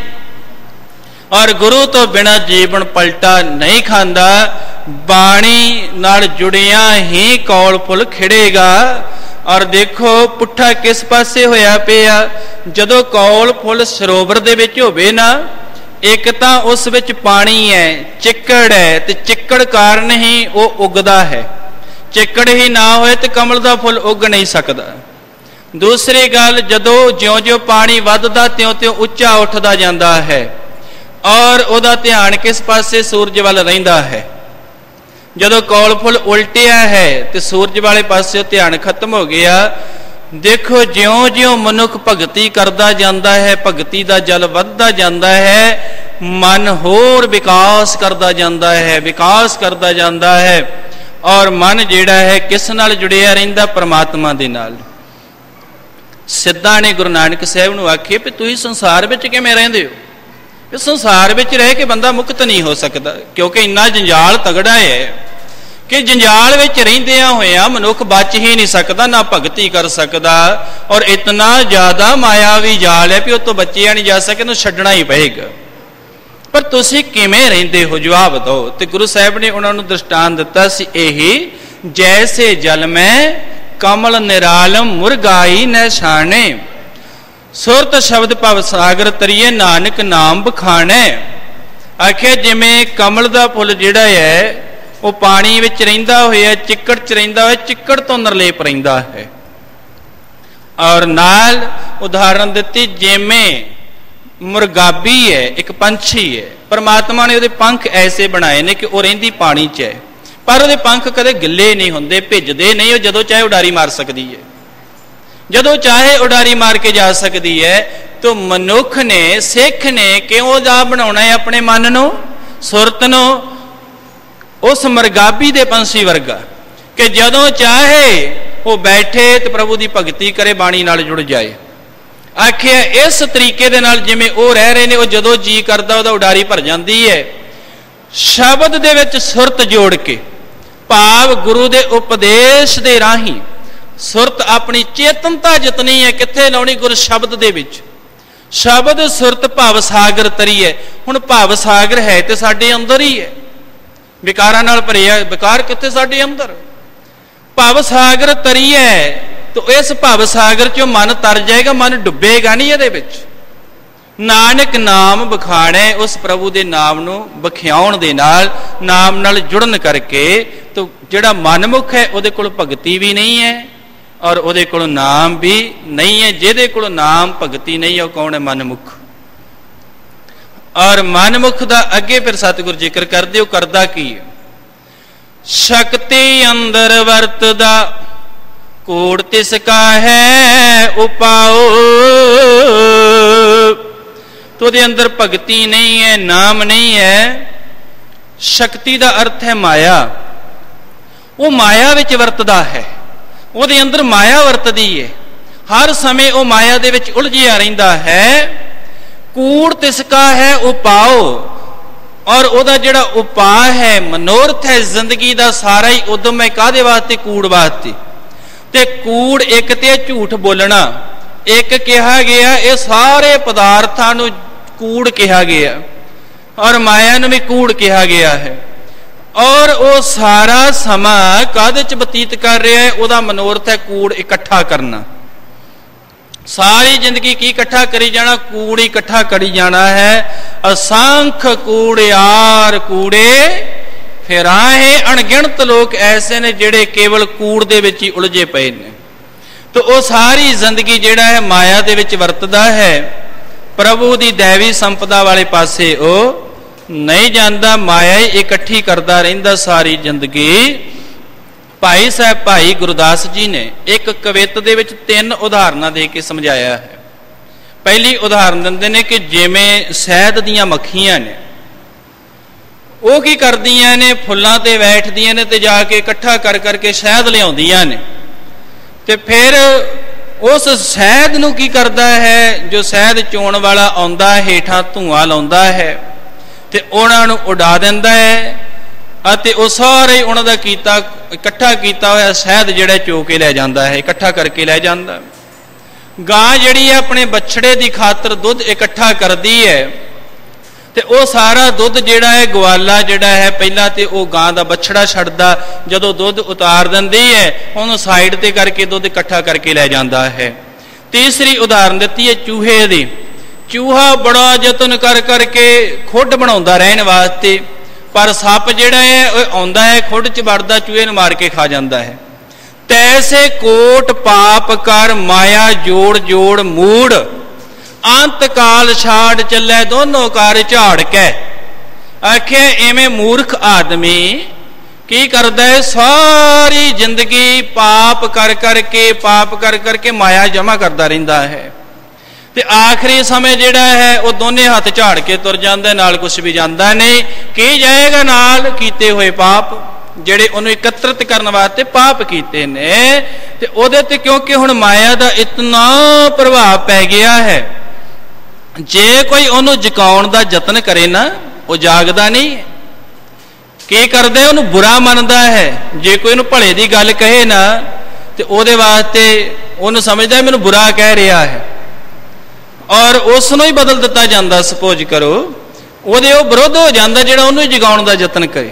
Speaker 1: ਔਰ ਗੁਰੂ ਤੋਂ ਬਿਨਾਂ ਜੀਵਨ ਪਲਟਾ ਨਹੀਂ ਖਾਂਦਾ। ਬਾਣੀ ਨਾਲ ਜੁੜਿਆ ਹੀ ਕੌਲ ਫੁੱਲ ਖਿੜੇਗਾ। ਔਰ ਦੇਖੋ ਪੁੱਠਾ ਕਿਸ ਪਾਸੇ ਹੋਇਆ ਪਿਆ। ਜਦੋਂ ਕੌਲ ਫੁੱਲ ਸਰੋਵਰ ਦੇ ਵਿੱਚ ਹੋਵੇ ਨਾ, ਇੱਕ ਤਾਂ ਉਸ ਵਿੱਚ ਪਾਣੀ ਹੈ, ਚਿੱਕੜ ਹੈ, ਤੇ ਚਿੱਕੜ ਕਾਰਨ ਹੀ ਉਹ ਉੱਗਦਾ ਹੈ। ਚਿੱਕੜ ਹੀ ਨਾ ਹੋਏ ਤੇ ਕਮਲ ਦਾ ਫੁੱਲ ਉੱਗ ਨਹੀਂ ਸਕਦਾ। ਦੂਸਰੀ ਗੱਲ, ਜਦੋਂ ਜਿਉਂ-ਜਿਉਂ ਪਾਣੀ ਵੱਧਦਾ ਤਿਉਂ-ਤਿਉਂ ਉੱਚਾ ਉੱਠਦਾ ਜਾਂਦਾ ਹੈ, ਔਰ ਉਹਦਾ ਧਿਆਨ ਕਿਸ ਪਾਸੇ? ਸੂਰਜ ਵੱਲ ਰਹਿੰਦਾ ਹੈ। ਜਦੋਂ ਕੌਲ ਫੁੱਲ ਉਲਟਿਆ ਹੈ ਤੇ ਸੂਰਜ ਵਾਲੇ ਪਾਸੇ ਧਿਆਨ ਖਤਮ ਹੋ ਗਿਆ। ਦੇਖੋ ਜਿਉਂ-ਜਿਉਂ ਮਨੁੱਖ ਭਗਤੀ ਕਰਦਾ ਜਾਂਦਾ ਹੈ, ਭਗਤੀ ਦਾ ਜਲ ਵੱਧਦਾ ਜਾਂਦਾ ਹੈ, ਮਨ ਹੋਰ ਵਿਕਾਸ ਕਰਦਾ ਜਾਂਦਾ ਹੈ, ਵਿਕਾਸ ਕਰਦਾ ਜਾਂਦਾ ਹੈ। ਔਰ ਮਨ ਜਿਹੜਾ ਹੈ ਕਿਸ ਨਾਲ ਜੁੜਿਆ ਰਹਿੰਦਾ? ਪਰਮਾਤਮਾ ਦੇ ਨਾਲ। ਸਿੱਧਾਂ ਨੇ ਗੁਰੂ ਨਾਨਕ ਸਾਹਿਬ ਨੂੰ ਆਖਿਆ ਵੀ ਤੁਸੀਂ ਸੰਸਾਰ ਵਿੱਚ ਕਿਵੇਂ ਰਹਿੰਦੇ ਹੋ? ਇਹ ਸੰਸਾਰ ਵਿੱਚ ਰਹਿ ਕੇ ਬੰਦਾ ਮੁਕਤ ਨਹੀਂ ਹੋ ਸਕਦਾ, ਕਿਉਂਕਿ ਇੰਨਾ ਜੰਜਾਲ ਤਗੜਾ ਹੈ ਕਿ ਜੰਜਾਲ ਵਿੱਚ ਰਹਿੰਦਿਆਂ ਹੋਇਆਂ ਮਨੁੱਖ ਬਚ ਹੀ ਨਹੀਂ ਸਕਦਾ, ਨਾ ਭਗਤੀ ਕਰ ਸਕਦਾ। ਔਰ ਇਤਨਾ ਜ਼ਿਆਦਾ ਮਾਇਆਵੀ ਜਾਲ ਹੈ ਵੀ ਉਹ ਤੋਂ ਬਚਿਆ ਨਹੀਂ ਜਾ ਸਕੇ, ਉਹਨੂੰ ਛੱਡਣਾ ਹੀ ਪਏਗਾ। ਪਰ ਤੁਸੀਂ ਕਿਵੇਂ ਰਹਿੰਦੇ ਹੋ? ਜਵਾਬ ਦਿਓ। ਤੇ ਗੁਰੂ ਸਾਹਿਬ ਨੇ ਉਹਨਾਂ ਨੂੰ ਦ੍ਰਿਸ਼ਟਾਂਤ ਦਿੱਤਾ ਸੀ ਇਹੀ, ਜੈਸੇ ਜਲ ਮੈਂ ਕਮਲ ਨਿਰਾਲਮ ਮੁਰਗਾਈ ਨੈ ਛਾਣੇ, ਸੁਰਤ ਸ਼ਬਦ ਭਵ ਸਾਗਰ ਤਰੀਏ ਨਾਨਕ ਨਾਮ ਬਖਾਣੇ। ਆਖਿਆ ਜਿਵੇਂ ਕਮਲ ਦਾ ਫੁੱਲ ਜਿਹੜਾ ਹੈ ਉਹ ਪਾਣੀ ਵਿੱਚ ਰਹਿੰਦਾ ਹੋਇਆ, ਚਿੱਕੜ 'ਚ ਰਹਿੰਦਾ ਹੋਇਆ, ਚਿੱਕੜ ਤੋਂ ਨਿਰਲੇਪ ਰਹਿੰਦਾ ਹੈ। ਔਰ ਨਾਲ ਉਦਾਹਰਨ ਦਿੱਤੀ, ਜਿਵੇਂ ਮੁਰਗਾਬੀ ਹੈ, ਇੱਕ ਪੰਛੀ ਹੈ, ਪਰਮਾਤਮਾ ਨੇ ਉਹਦੇ ਪੰਖ ਐਸੇ ਬਣਾਏ ਨੇ ਕਿ ਉਹ ਰਹਿੰਦੀ ਪਾਣੀ 'ਚ ਹੈ, ਪਰ ਉਹਦੇ ਪੰਖ ਕਦੇ ਗਿੱਲੇ ਨਹੀਂ ਹੁੰਦੇ, ਭਿੱਜਦੇ ਨਹੀਂ। ਉਹ ਜਦੋਂ ਚਾਹੇ ਉਡਾਰੀ ਮਾਰ ਸਕਦੀ ਹੈ, ਜਦੋਂ ਚਾਹੇ ਉਡਾਰੀ ਮਾਰ ਕੇ ਜਾ ਸਕਦੀ ਹੈ। ਤੋ ਮਨੁੱਖ ਨੇ, ਸਿੱਖ ਨੇ ਕਿਉਂ ਦਾ ਬਣਾਉਣਾ ਹੈ ਆਪਣੇ ਮਨ ਨੂੰ, ਸੁਰਤ ਨੂੰ, ਉਸ ਮਰਗਾਬੀ ਦੇ ਪੰਛੀ ਵਰਗਾ ਕਿ ਜਦੋਂ ਚਾਹੇ ਉਹ ਬੈਠੇ ਤੇ ਪ੍ਰਭੂ ਦੀ ਭਗਤੀ ਕਰੇ, ਬਾਣੀ ਨਾਲ ਜੁੜ ਜਾਏ। ਆਖਿਆ ਇਸ ਤਰੀਕੇ ਦੇ ਨਾਲ ਜਿਵੇਂ ਉਹ ਰਹਿ ਰਹੇ ਨੇ, ਉਹ ਜਦੋਂ ਜੀ ਕਰਦਾ ਉਹਦਾ ਉਡਾਰੀ ਭਰ ਜਾਂਦੀ ਹੈ। ਸ਼ਬਦ ਦੇ ਵਿੱਚ ਸੁਰਤ ਜੋੜ ਕੇ, ਭਾਵ ਗੁਰੂ ਦੇ ਉਪਦੇਸ਼ ਦੇ ਰਾਹੀਂ ਸੁਰਤ ਆਪਣੀ ਚੇਤਨਤਾ ਜਿਤਨੀ ਹੈ ਕਿੱਥੇ ਲਾਉਣੀ? ਗੁਰ ਸ਼ਬਦ ਦੇ ਵਿੱਚ। ਸ਼ਬਦ ਸੁਰਤ ਭਵ ਸਾਗਰ ਤਰੀ ਹੈ। ਹੁਣ ਭਵ ਸਾਗਰ ਹੈ ਤੇ ਸਾਡੇ ਅੰਦਰ ਹੀ ਹੈ, ਵਿਕਾਰਾਂ ਨਾਲ ਭਰਿਆ। ਵਿਕਾਰ ਕਿੱਥੇ? ਸਾਡੇ ਅੰਦਰ। ਭਵ ਸਾਗਰ ਤਰੀ ਹੈ, ਤਾਂ ਇਸ ਭਵ ਸਾਗਰ ਚੋਂ ਮਨ ਤਰ ਜਾਏਗਾ, ਮਨ ਡੁੱਬੇਗਾ ਨਹੀਂ ਇਹਦੇ ਵਿੱਚ। ਨਾਨਕ ਨਾਮ ਬਖਾਣੇ, ਉਸ ਪ੍ਰਭੂ ਦੇ ਨਾਮ ਨੂੰ ਬਖਿਆਉਣ ਦੇ ਨਾਲ, ਨਾਮ ਨਾਲ ਜੁੜਨ ਕਰਕੇ। ਤਾਂ ਜਿਹੜਾ ਮਨਮੁਖ ਹੈ ਉਹਦੇ ਕੋਲ ਭਗਤੀ ਵੀ ਨਹੀਂ ਹੈ ਔਰ ਉਹਦੇ ਕੋਲ ਨਾਮ ਵੀ ਨਹੀਂ ਹੈ। ਜਿਹਦੇ ਕੋਲ ਨਾਮ ਭਗਤੀ ਨਹੀਂ ਹੈ ਉਹ ਕੌਣ ਹੈ? ਮਨਮੁਖ। ਔਰ ਮਨਮੁਖ ਦਾ ਅੱਗੇ ਫਿਰ ਸਤਿਗੁਰ ਜ਼ਿਕਰ ਕਰਦੇ, ਉਹ ਕਰਦਾ ਕੀ ਹੈ? ਸ਼ਕਤੀ ਅੰਦਰ ਵਰਤਦਾ, ਕੋੜ ਤਿਸ ਕਾ ਹੈ ਉਪਾਉ। तो ਉਹਦੇ ਅੰਦਰ ਭਗਤੀ ਨਹੀਂ ਹੈ, ਨਾਮ ਨਹੀਂ ਹੈ। ਸ਼ਕਤੀ ਦਾ ਅਰਥ ਹੈ ਮਾਇਆ। ਉਹ ਮਾਇਆ ਵਿੱਚ ਵਰਤਦਾ ਹੈ, ਉਹਦੇ ਅੰਦਰ ਮਾਇਆ ਵਰਤਦੀ ਹੈ, ਹਰ ਸਮੇਂ ਉਹ ਮਾਇਆ ਦੇ ਵਿੱਚ ਉਲਝਿਆ ਰਹਿੰਦਾ ਹੈ। ਕੂੜ ਤਿਸਕਾ ਹੈ ਉਪਾਉ, ਔਰ ਉਹਦਾ ਜਿਹੜਾ ਉਪਾਅ ਹੈ, ਮਨੋਰਥ ਹੈ ਜ਼ਿੰਦਗੀ ਦਾ ਸਾਰਾ ਹੀ ਉਦਮ ਹੈ ਕਾਹਦੇ ਵਾਸਤੇ? ਕੂੜ ਵਾਸਤੇ। ਤੇ ਕੂੜ ਇੱਕ ਤੇ ਝੂਠ ਬੋਲਣਾ, ਇੱਕ ਕਿਹਾ ਗਿਆ, ਇਹ ਸਾਰੇ ਪਦਾਰਥਾਂ ਨੂੰ ਕੂੜ ਕਿਹਾ ਗਿਆ ਔਰ ਮਾਇਆ ਨੂੰ ਵੀ ਕੂੜ ਕਿਹਾ ਗਿਆ ਹੈ। ਔਰ ਉਹ ਸਾਰਾ ਸਮਾਂ ਕਾਹਦੇ ਚ ਬਤੀਤ ਕਰ ਰਿਹਾ ਹੈ? ਉਹਦਾ ਮਨੋਰਥ ਹੈ ਕੂੜ ਇਕੱਠਾ ਕਰਨਾ। ਸਾਰੀ ਜ਼ਿੰਦਗੀ ਕੀ ਇਕੱਠਾ ਕਰੀ ਜਾਣਾ? ਕੂੜ ਇਕੱਠਾ ਕਰੀ ਜਾਣਾ ਹੈ। ਅਸੰਖ ਕੂੜਿਆਰ ਕੂੜੇ ਫਿਰ ਆਹੇ ਅਣਗਿਣਤ ਲੋਕ ਐਸੇ ਨੇ ਜਿਹੜੇ ਕੇਵਲ ਕੂੜ ਦੇ ਵਿੱਚ ਹੀ ਉਲਝੇ ਪਏ ਨੇ। ਤੇ ਉਹ ਸਾਰੀ ਜ਼ਿੰਦਗੀ ਜਿਹੜਾ ਹੈ ਮਾਇਆ ਦੇ ਵਿੱਚ ਵਰਤਦਾ ਹੈ, ਪ੍ਰਭੂ ਦੀ ਦੈਵੀ ਸੰਪਦਾ ਵਾਲੇ ਪਾਸੇ ਉਹ ਨਹੀਂ ਜਾਂਦਾ, ਮਾਇਆ ਹੀ ਇਕੱਠੀ ਕਰਦਾ ਰਹਿੰਦਾ ਸਾਰੀ ਜ਼ਿੰਦਗੀ। ਭਾਈ ਸਾਹਿਬ ਭਾਈ ਗੁਰਦਾਸ ਜੀ ਨੇ ਇੱਕ ਕਵਿਤ ਦੇ ਵਿੱਚ 3 ਉਦਾਹਰਨਾਂ ਦੇ ਕੇ ਸਮਝਾਇਆ ਹੈ। ਪਹਿਲੀ ਉਦਾਹਰਨ ਦਿੰਦੇ ਨੇ ਕਿ ਜਿਵੇਂ ਸ਼ਹਿਦ ਦੀਆਂ ਮੱਖੀਆਂ ਨੇ, ਉਹ ਕੀ ਕਰਦੀਆਂ ਨੇ, ਫੁੱਲਾਂ ਤੇ ਬੈਠਦੀਆਂ ਨੇ ਤੇ ਜਾ ਕੇ ਇਕੱਠਾ ਕਰ ਕਰਕੇ ਸ਼ਹਿਦ ਲਿਆਉਂਦੀਆਂ ਨੇ, ਤੇ ਫਿਰ ਉਸ ਸ਼ਹਿਦ ਨੂੰ ਕੀ ਕਰਦਾ ਹੈ, ਜੋ ਸ਼ਹਿਦ ਚੋਣ ਵਾਲਾ ਆਉਂਦਾ ਹੇਠਾਂ ਧੂਆਂ ਲਾਉਂਦਾ ਹੈ ਤੇ ਉਹਨਾਂ ਨੂੰ ਉਡਾ ਦਿੰਦਾ ਹੈ, ਅਤੇ ਉਹ ਸਾਰੇ ਉਹਨਾਂ ਦਾ ਕੀਤਾ ਇਕੱਠਾ ਕੀਤਾ ਹੋਇਆ ਸ਼ਹਿਦ ਜਿਹੜਾ ਚੋ ਕੇ ਲੈ ਜਾਂਦਾ ਹੈ, ਇਕੱਠਾ ਕਰਕੇ ਲੈ ਜਾਂਦਾ। ਗਾਂ ਜਿਹੜੀ ਹੈ ਆਪਣੇ ਬੱਛੜੇ ਦੀ ਖਾਤਰ ਦੁੱਧ ਇਕੱਠਾ ਕਰਦੀ ਹੈ, ਤੇ ਉਹ ਸਾਰਾ ਦੁੱਧ ਜਿਹੜਾ ਹੈ ਗਵਾਲਾ ਜਿਹੜਾ ਹੈ ਪਹਿਲਾਂ ਤੇ ਉਹ ਗਾਂ ਦਾ ਬੱਛੜਾ ਛੱਡਦਾ, ਜਦੋਂ ਦੁੱਧ ਉਤਾਰ ਦਿੰਦੀ ਹੈ ਉਹਨੂੰ ਸਾਈਡ ਤੇ ਕਰਕੇ ਦੁੱਧ ਇਕੱਠਾ ਕਰਕੇ ਲੈ ਜਾਂਦਾ ਹੈ। ਤੀਸਰੀ ਉਦਾਹਰਨ ਦਿੱਤੀ ਹੈ ਚੂਹੇ ਦੀ। ਚੂਹਾ ਬੜਾ ਯਤਨ ਕਰ ਕਰਕੇ ਖੁੱਡ ਬਣਾਉਂਦਾ ਰਹਿਣ ਵਾਸਤੇ, ਪਰ ਸੱਪ ਜਿਹੜਾ ਹੈ ਉਹ ਆਉਂਦਾ ਹੈ ਖੁੱਡ 'ਚ ਵੜਦਾ, ਚੂਹੇ ਨੂੰ ਮਾਰ ਕੇ ਖਾ ਜਾਂਦਾ ਹੈ। ਤੈਸੇ ਕੋਟ ਪਾਪ ਕਰ ਮਾਇਆ ਜੋੜ ਜੋੜ ਮੂੜ, ਅੰਤ ਕਾਲ ਛਾੜ ਚੱਲੇ ਦੋਨੋਂ ਕਾਰ ਝਾੜ ਕੇ। ਆਖਿਆ ਐਵੇਂ ਮੂਰਖ ਆਦਮੀ ਕੀ ਕਰਦਾ ਹੈ, ਸਾਰੀ ਜ਼ਿੰਦਗੀ ਪਾਪ ਕਰ ਕਰਕੇ ਮਾਇਆ ਜਮਾ ਕਰਦਾ ਰਹਿੰਦਾ ਹੈ, ਤੇ ਆਖਰੀ ਸਮੇਂ ਜਿਹੜਾ ਹੈ ਉਹ ਦੋਨੇ ਹੱਥ ਝਾੜ ਕੇ ਤੁਰ ਜਾਂਦਾ, ਨਾਲ ਕੁਝ ਵੀ ਜਾਂਦਾ ਨਹੀਂ। ਕੀ ਜਾਏਗਾ ਨਾਲ ਕੀਤੇ ਹੋਏ ਪਾਪ, ਜਿਹੜੇ ਉਹਨੂੰ ਇਕੱਤਰਿਤ ਕਰਨ ਵਾਸਤੇ ਪਾਪ ਕੀਤੇ ਨੇ। ਤੇ ਉਹਦੇ ਤੇ ਕਿਉਂਕਿ ਹੁਣ ਮਾਇਆ ਦਾ ਇਤਨਾ ਪ੍ਰਭਾਵ ਪੈ ਗਿਆ ਹੈ, ਜੇ ਕੋਈ ਉਹਨੂੰ ਜਗਾਉਣ ਦਾ ਯਤਨ ਕਰੇ ਨਾ, ਉਹ ਜਾਗਦਾ ਨਹੀਂ। ਕੀ ਕਰਦੇ, ਉਹਨੂੰ ਬੁਰਾ ਮੰਨਦਾ ਹੈ। ਜੇ ਕੋਈ ਉਹਨੂੰ ਭਲੇ ਦੀ ਗੱਲ ਕਹੇ ਨਾ, ਤੇ ਉਹਦੇ ਵਾਸਤੇ ਉਹਨੂੰ ਸਮਝਦਾ ਮੈਨੂੰ ਬੁਰਾ ਕਹਿ ਰਿਹਾ ਹੈ, ਔਰ ਉਸ ਨੂੰ ਹੀ ਬਦਲ ਦਿੱਤਾ ਜਾਂਦਾ। ਸਪੋਜ਼ ਕਰੋ ਉਹਦੇ ਉਹ ਵਿਰੋਧ ਹੋ ਜਾਂਦਾ ਜਿਹੜਾ ਉਹਨੂੰ ਜਗਾਉਣ ਦਾ ਯਤਨ ਕਰੇ।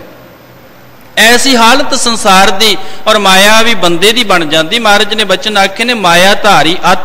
Speaker 1: ਐਸੀ ਹਾਲਤ ਸੰਸਾਰ ਦੀ ਔਰ ਮਾਇਆ ਵੀ ਬੰਦੇ ਦੀ ਬਣ ਜਾਂਦੀ। ਮਹਾਰਾਜ ਨੇ ਬਚਨ ਆਖੇ ਨੇ, ਮਾਇਆ ਧਾਰੀ ਅਤ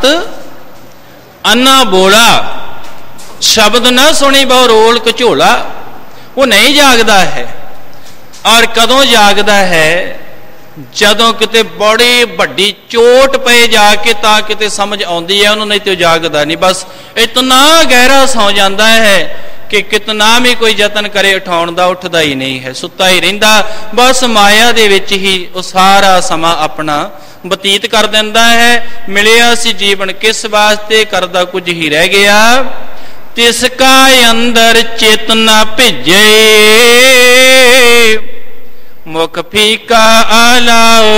Speaker 1: ਅੰਨਾ ਬੋਲਾ, ਸ਼ਬਦ ਨਾ ਸੁਣੀ ਬਹੁ ਰੋਲ ਘਚੋਲਾ। ਉਹ ਨਹੀਂ ਜਾਗਦਾ ਹੈ। ਔਰ ਕਦੋਂ ਜਾਗਦਾ ਹੈ, ਜਦੋਂ ਕਿਤੇ ਬੜੀ ਵੱਡੀ ਚੋਟ ਪਏ ਜਾ ਕੇ ਤਾਂ ਕਿਤੇ ਸਮਝ ਆਉਂਦੀ ਹੈ ਉਹਨੂੰ, ਨਹੀਂ ਤੇ ਉਹ ਜਾਗਦਾ ਨਹੀਂ। ਬਸ ਇਤਨਾ ਗਹਿਰਾ ਸੌ ਜਾਂਦਾ ਹੈ ਕਿ ਕਿਤਨਾ ਵੀ ਕੋਈ ਯਤਨ ਕਰੇ ਉਠਾਉਣ ਦਾ, ਉੱਠਦਾ ਹੀ ਨਹੀਂ ਹੈ, ਸੁੱਤਾ ਹੀ ਰਹਿੰਦਾ। ਬਸ ਮਾਇਆ ਦੇ ਵਿੱਚ ਹੀ ਉਹ ਸਾਰਾ ਸਮਾਂ ਆਪਣਾ ਬਤੀਤ ਕਰ ਦਿੰਦਾ ਹੈ। ਮਿਲਿਆ ਸੀ ਜੀਵਨ ਕਿਸ ਵਾਸਤੇ, ਕਰਦਾ ਕੁਝ ਹੀ ਰਹਿ ਗਿਆ। ਤਿਸ ਕਾ ਅੰਦਰ ਚੇਤਨਾ ਭਿੱਜੇ, ਮੁਖ ਫੀਕਾ ਆਲਾਓ।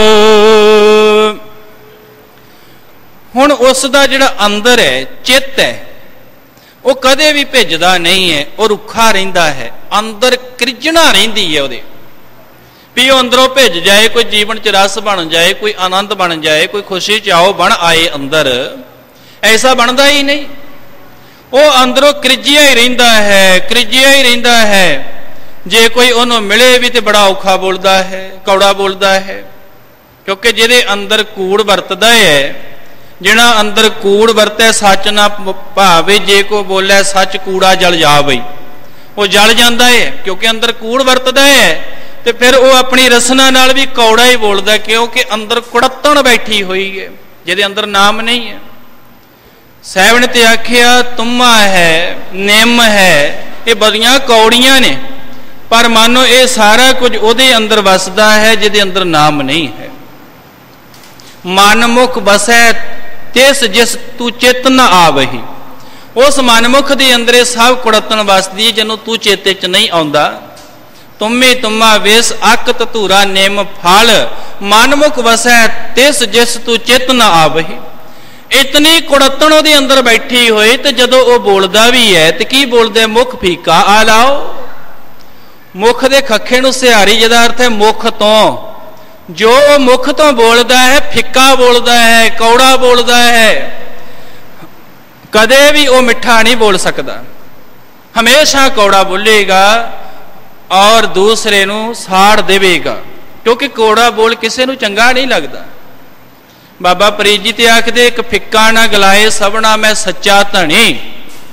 Speaker 1: ਹੁਣ ਉਸ ਦਾ ਜਿਹੜਾ ਅੰਦਰ ਹੈ, ਚਿੱਤ ਹੈ, ਉਹ ਕਦੇ ਵੀ ਭਿੱਜਦਾ ਨਹੀਂ ਹੈ, ਉਹ ਰੁੱਖਾ ਰਹਿੰਦਾ ਹੈ। ਅੰਦਰ ਕ੍ਰਿਜਣਾ ਰਹਿੰਦੀ ਹੈ ਉਹਦੇ, ਵੀ ਉਹ ਅੰਦਰੋਂ ਭਿੱਜ ਜਾਏ, ਕੋਈ ਜੀਵਨ 'ਚ ਰਸ ਬਣ ਜਾਏ, ਕੋਈ ਆਨੰਦ ਬਣ ਜਾਏ, ਕੋਈ ਖੁਸ਼ੀ ਚਾਓ ਬਣ ਆਏ ਅੰਦਰ, ਐਸਾ ਬਣਦਾ ਹੀ ਨਹੀਂ। ਉਹ ਅੰਦਰੋਂ ਕ੍ਰਿਜਿਆ ਹੀ ਰਹਿੰਦਾ ਹੈ, ਕ੍ਰਿਜਿਆ ਹੀ ਰਹਿੰਦਾ ਹੈ। ਜੇ ਕੋਈ ਉਹਨੂੰ ਮਿਲੇ ਵੀ ਤੇ ਬੜਾ ਔਖਾ ਬੋਲਦਾ ਹੈ, ਕੌੜਾ ਬੋਲਦਾ ਹੈ, ਕਿਉਂਕਿ ਜਿਹਦੇ ਅੰਦਰ ਕੂੜ ਵਰਤਦਾ ਹੈ, ਜਿਹੜਾ ਅੰਦਰ ਕੂੜ ਵਰਤੈ ਸੱਚ ਨਾ ਭਾਵੇ, ਜੇ ਕੋ ਬੋਲੇ ਸੱਚ ਕੂੜਾ ਜਲ ਜਾਵੇ, ਉਹ ਜਲ ਜਾਂਦਾ ਹੈ ਕਿਉਂਕਿ ਅੰਦਰ ਕੂੜ ਵਰਤਦਾ ਹੈ। ਤੇ ਫਿਰ ਉਹ ਆਪਣੀ ਰਸਨਾ ਨਾਲ ਵੀ ਕੌੜਾ ਹੀ ਬੋਲਦਾ, ਕਿਉਂਕਿ ਅੰਦਰ ਕੁੜੱਤਣ ਬੈਠੀ ਹੋਈ ਹੈ, ਜਿਹਦੇ ਅੰਦਰ ਨਾਮ ਨਹੀਂ ਹੈ। ਸਾਹਿਬ ਨੇ ਤੇ ਆਖਿਆ ਤੁਮਾ ਹੈ, ਨਿੰਮ ਹੈ, ਇਹ ਬੜੀਆਂ ਕੌੜੀਆਂ ਨੇ, ਪਰ ਮਾਨੋ ਇਹ ਸਾਰਾ ਕੁਝ ਉਹਦੇ ਅੰਦਰ ਵਸਦਾ ਹੈ ਜਿਹਦੇ ਅੰਦਰ ਨਾਮ ਨਹੀਂ ਹੈ। ਮਨਮੁਖ ਵਸੈ ਤਿਸ ਜਿਸ ਤੂੰ ਚਿਤ ਨ ਆਵਹੀ। ਉਸ ਮਨਮੁਖ ਦੇ ਅੰਦਰ ਇਹ ਸਭ ਕੁੜੱਤਣ ਵਸਦੀ ਹੈ ਜਿਹਨੂੰ ਤੂੰ ਚੇਤੇ 'ਚ ਨਹੀਂ ਆਉਂਦਾ। ਤੁਮੇ ਤੁਮਾ ਵੇਸ ਅਕ ਧਤੂਰਾ ਨਿੰਮ ਫਲ, ਮਨਮੁਖ ਵਸੈ ਤਿਸ ਜਿਸ ਤੂੰ ਚਿਤ ਨ ਆਵਹੀ। ਇਤਨੀ ਕੁੜੱਤਣ ਉਹਦੇ ਅੰਦਰ ਬੈਠੀ ਹੋਈ, ਤੇ ਜਦੋਂ ਉਹ ਬੋਲਦਾ ਵੀ ਹੈ ਤੇ ਕੀ ਬੋਲਦਾ, ਮੁਖ ਫੀਕਾ ਆਲਾਓ। ਮੁਖ ਦੇ ਖੱਖੇ ਨੂੰ ਸਿਹਾਰੀ, ਜਿਹਦਾ ਅਰਥ ਹੈ ਮੁਖ ਤੋਂ। ਜੋ ਉਹ ਮੁਖ ਤੋਂ ਬੋਲਦਾ ਹੈ ਫਿੱਕਾ ਬੋਲਦਾ ਹੈ, ਕੌੜਾ ਬੋਲਦਾ ਹੈ, ਕਦੇ ਵੀ ਉਹ ਮਿੱਠਾ ਨਹੀਂ ਬੋਲ ਸਕਦਾ, ਹਮੇਸ਼ਾ ਕੌੜਾ ਬੋਲੇਗਾ ਔਰ ਦੂਸਰੇ ਨੂੰ ਸਾੜ ਦੇਵੇਗਾ, ਕਿਉਂਕਿ ਕੌੜਾ ਬੋਲ ਕਿਸੇ ਨੂੰ ਚੰਗਾ ਨਹੀਂ ਲੱਗਦਾ। ਬਾਬਾ ਫਰੀਦ ਜੀ ਤੇ ਆਖਦੇ, ਇੱਕ ਫਿੱਕਾ ਨਾ ਗਲਾਏ ਸਭਨਾ ਮੈਂ ਸੱਚਾ ਧਣੀ।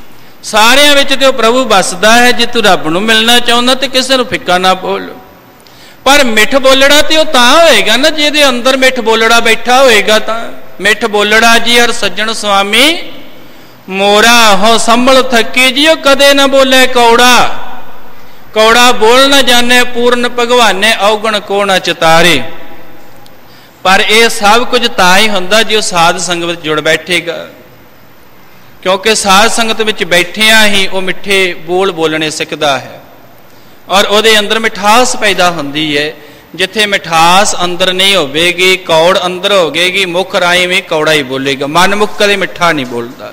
Speaker 1: ਸਾਰਿਆਂ ਵਿੱਚ ਤੇ ਉਹ ਪ੍ਰਭੂ ਵਸਦਾ ਹੈ। ਜੇ ਤੂੰ ਰੱਬ ਨੂੰ ਮਿਲਣਾ ਚਾਹੁੰਦਾ ਤੇ ਕਿਸੇ ਨੂੰ ਫਿੱਕਾ ਨਾ ਬੋਲ। पर मिठ बोलड़ा तो तां होएगा ना जिहदे अंदर मिठ बोलड़ा बैठा होएगा। तां मिठ बोलड़ा जी हर सज्जन स्वामी मोरा हो संभल थकी जी कदे ना बोले कौड़ा। कौड़ा बोल न जाने पूर्ण भगवाने औगण को न चितारे। पर यह सब कुछ तां ही हुंदा जो साध संगत विच जुड़ बैठेगा, क्योंकि साध संगत विच बैठिया ही वह मिठे बोल बोलने सिखदा है और ਉਹਦੇ अंदर मिठास पैदा होंदी है। जिथे मिठास अंदर नहीं होगी कौड़ अंदर होगी, मुख राई भी कौड़ा ही बोलेगा, मन मुख कदे मिठा नहीं बोलता।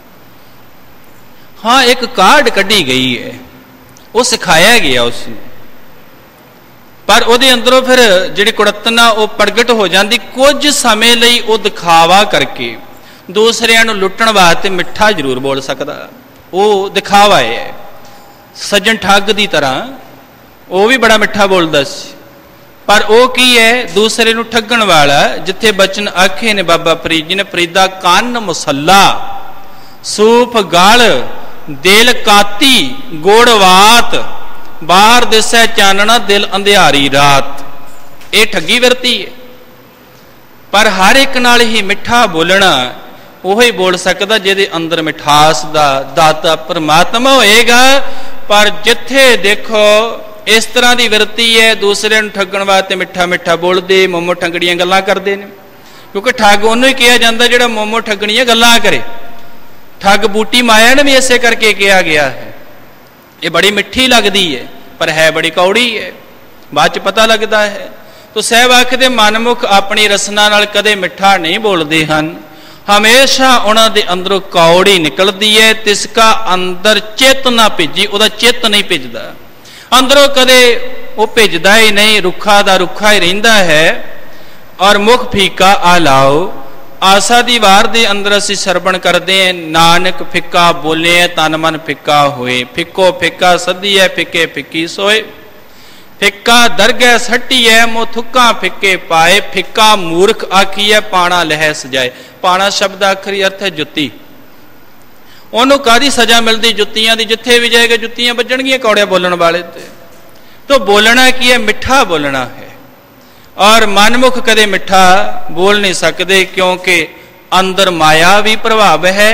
Speaker 1: हाँ एक काढ़ कढ़ी गई है, वो सिखाया गया उसने, पर ਉਹਦੇ अंदरों फिर जिहड़ी कुड़तना वो प्रगट हो जाती। कुछ समय लई वो दिखावा करके दूसरिਆਂ ਨੂੰ लुट्टण वास्ते मिठा जरूर बोल सकता, वो दिखावा है। सज्जन ठग की तरह वो भी बड़ा मिठा बोलता सी, पर वो की है दूसरे नूं ठगण वाला। जिथे बचन आखे ने बाबा फरीद जी ने, फरीदा कान मुसला सूफ गाल दिल काती गोड़वात बाहर दिसै चानना दिल अंधियारी रात। ये ठगी वरती है। पर हर एक नाल ही मिठा बोलना वही बोल सकता जिहदे अंदर मिठास दा दाता परमात्मा होएगा। पर जिथे देखो इस तरह की वरती है, दूसरे नूं ठगण वास्ते मिठा मिठा बोलते मोमो ठगड़ियां गल्लां करते हैं। क्योंकि ठग उन्होंने ही कहा जाता जिहड़ा मोमो ठगड़ियां गल्लां करे। ठग बूटी माया ने भी इसे करके कहा गया है। ये बड़ी मिठी लगती है पर है बड़ी कौड़ी है, बाद च पता लगता है। तो सहब आखदे मनमुख अपनी रसना नाल कदे मिठा नहीं बोलते हैं, हमेशा उन्हां दे अंदरों कौड़ी निकलती है। तिसका अंदर चित ना भिजी, उहदा चित नहीं भिजदा अंदरों, कदे वो भिजदा ही नहीं, रुखा दा रुखा ही रहिंदा है। और मुख फीका आ लाओ आसा दी वार दे अंदर असीं सरवण करते हैं, नानक फिक्का बोले तन मन फिक्का होए। फिक्को फिक्का सदी है फिक्के फिक्की सोए। फिक्का दरगह सट्टी है मो थुक्का फिक्के पाए। फिक्का मूर्ख आखी है पाना लह सजाए। पाना शब्द आखरी अर्थ है जुत्ती। ਉਹਨੂੰ ਕਾਦੀ सजा मिलती जुत्तियां दी, जिथे भी जाएगा जुत्तियां बजणगियां कौड़े बोलण वाले ते। तो बोलना की है, मिठा बोलना है। और मनमुख कदे मिठा बोल नहीं सकते, क्योंकि अंदर माया भी प्रभाव है।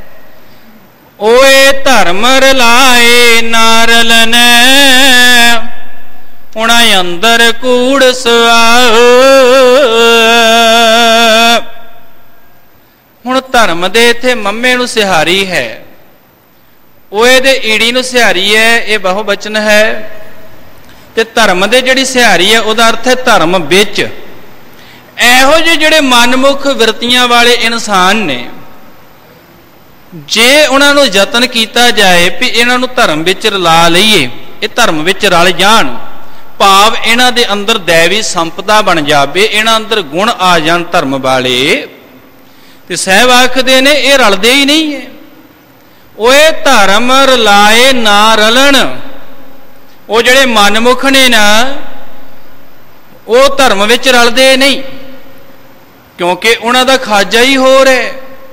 Speaker 1: ओए धर्म रलाए नारलन उना अंदर कूड़ सुआओ। हुण धर्म दे इत्थे मम्मे नूं सिहारी है, ओए दे ईड़ी नूं सिहारी है, ये बहुवचन है। ते धर्म दे जिहड़ी सिहारी है उहदा अर्थ है धर्म विच। इहो ਜਿਹੇ ਜਿਹੜੇ मनमुख वृत्तियां वाले इंसान ने, जे उन्हां नूं यतन कीता जाए भी इन्हां नूं धर्म विच रला लईए, ये धर्म विच रल जाण, भाव इन्हां दे अंदर दैवी संपदा बन जावे, इन्हां अंदर गुण आ जाण धर्म वाले, ते सहब आखदे ने ये रलदे ही नहीं है। ओए धर्म रलाए ना रलन, वो जिहड़े मनमुख ने ना वो धर्म विच रलदे नहीं, क्योंकि उन्हां दा खाजा ही होर है।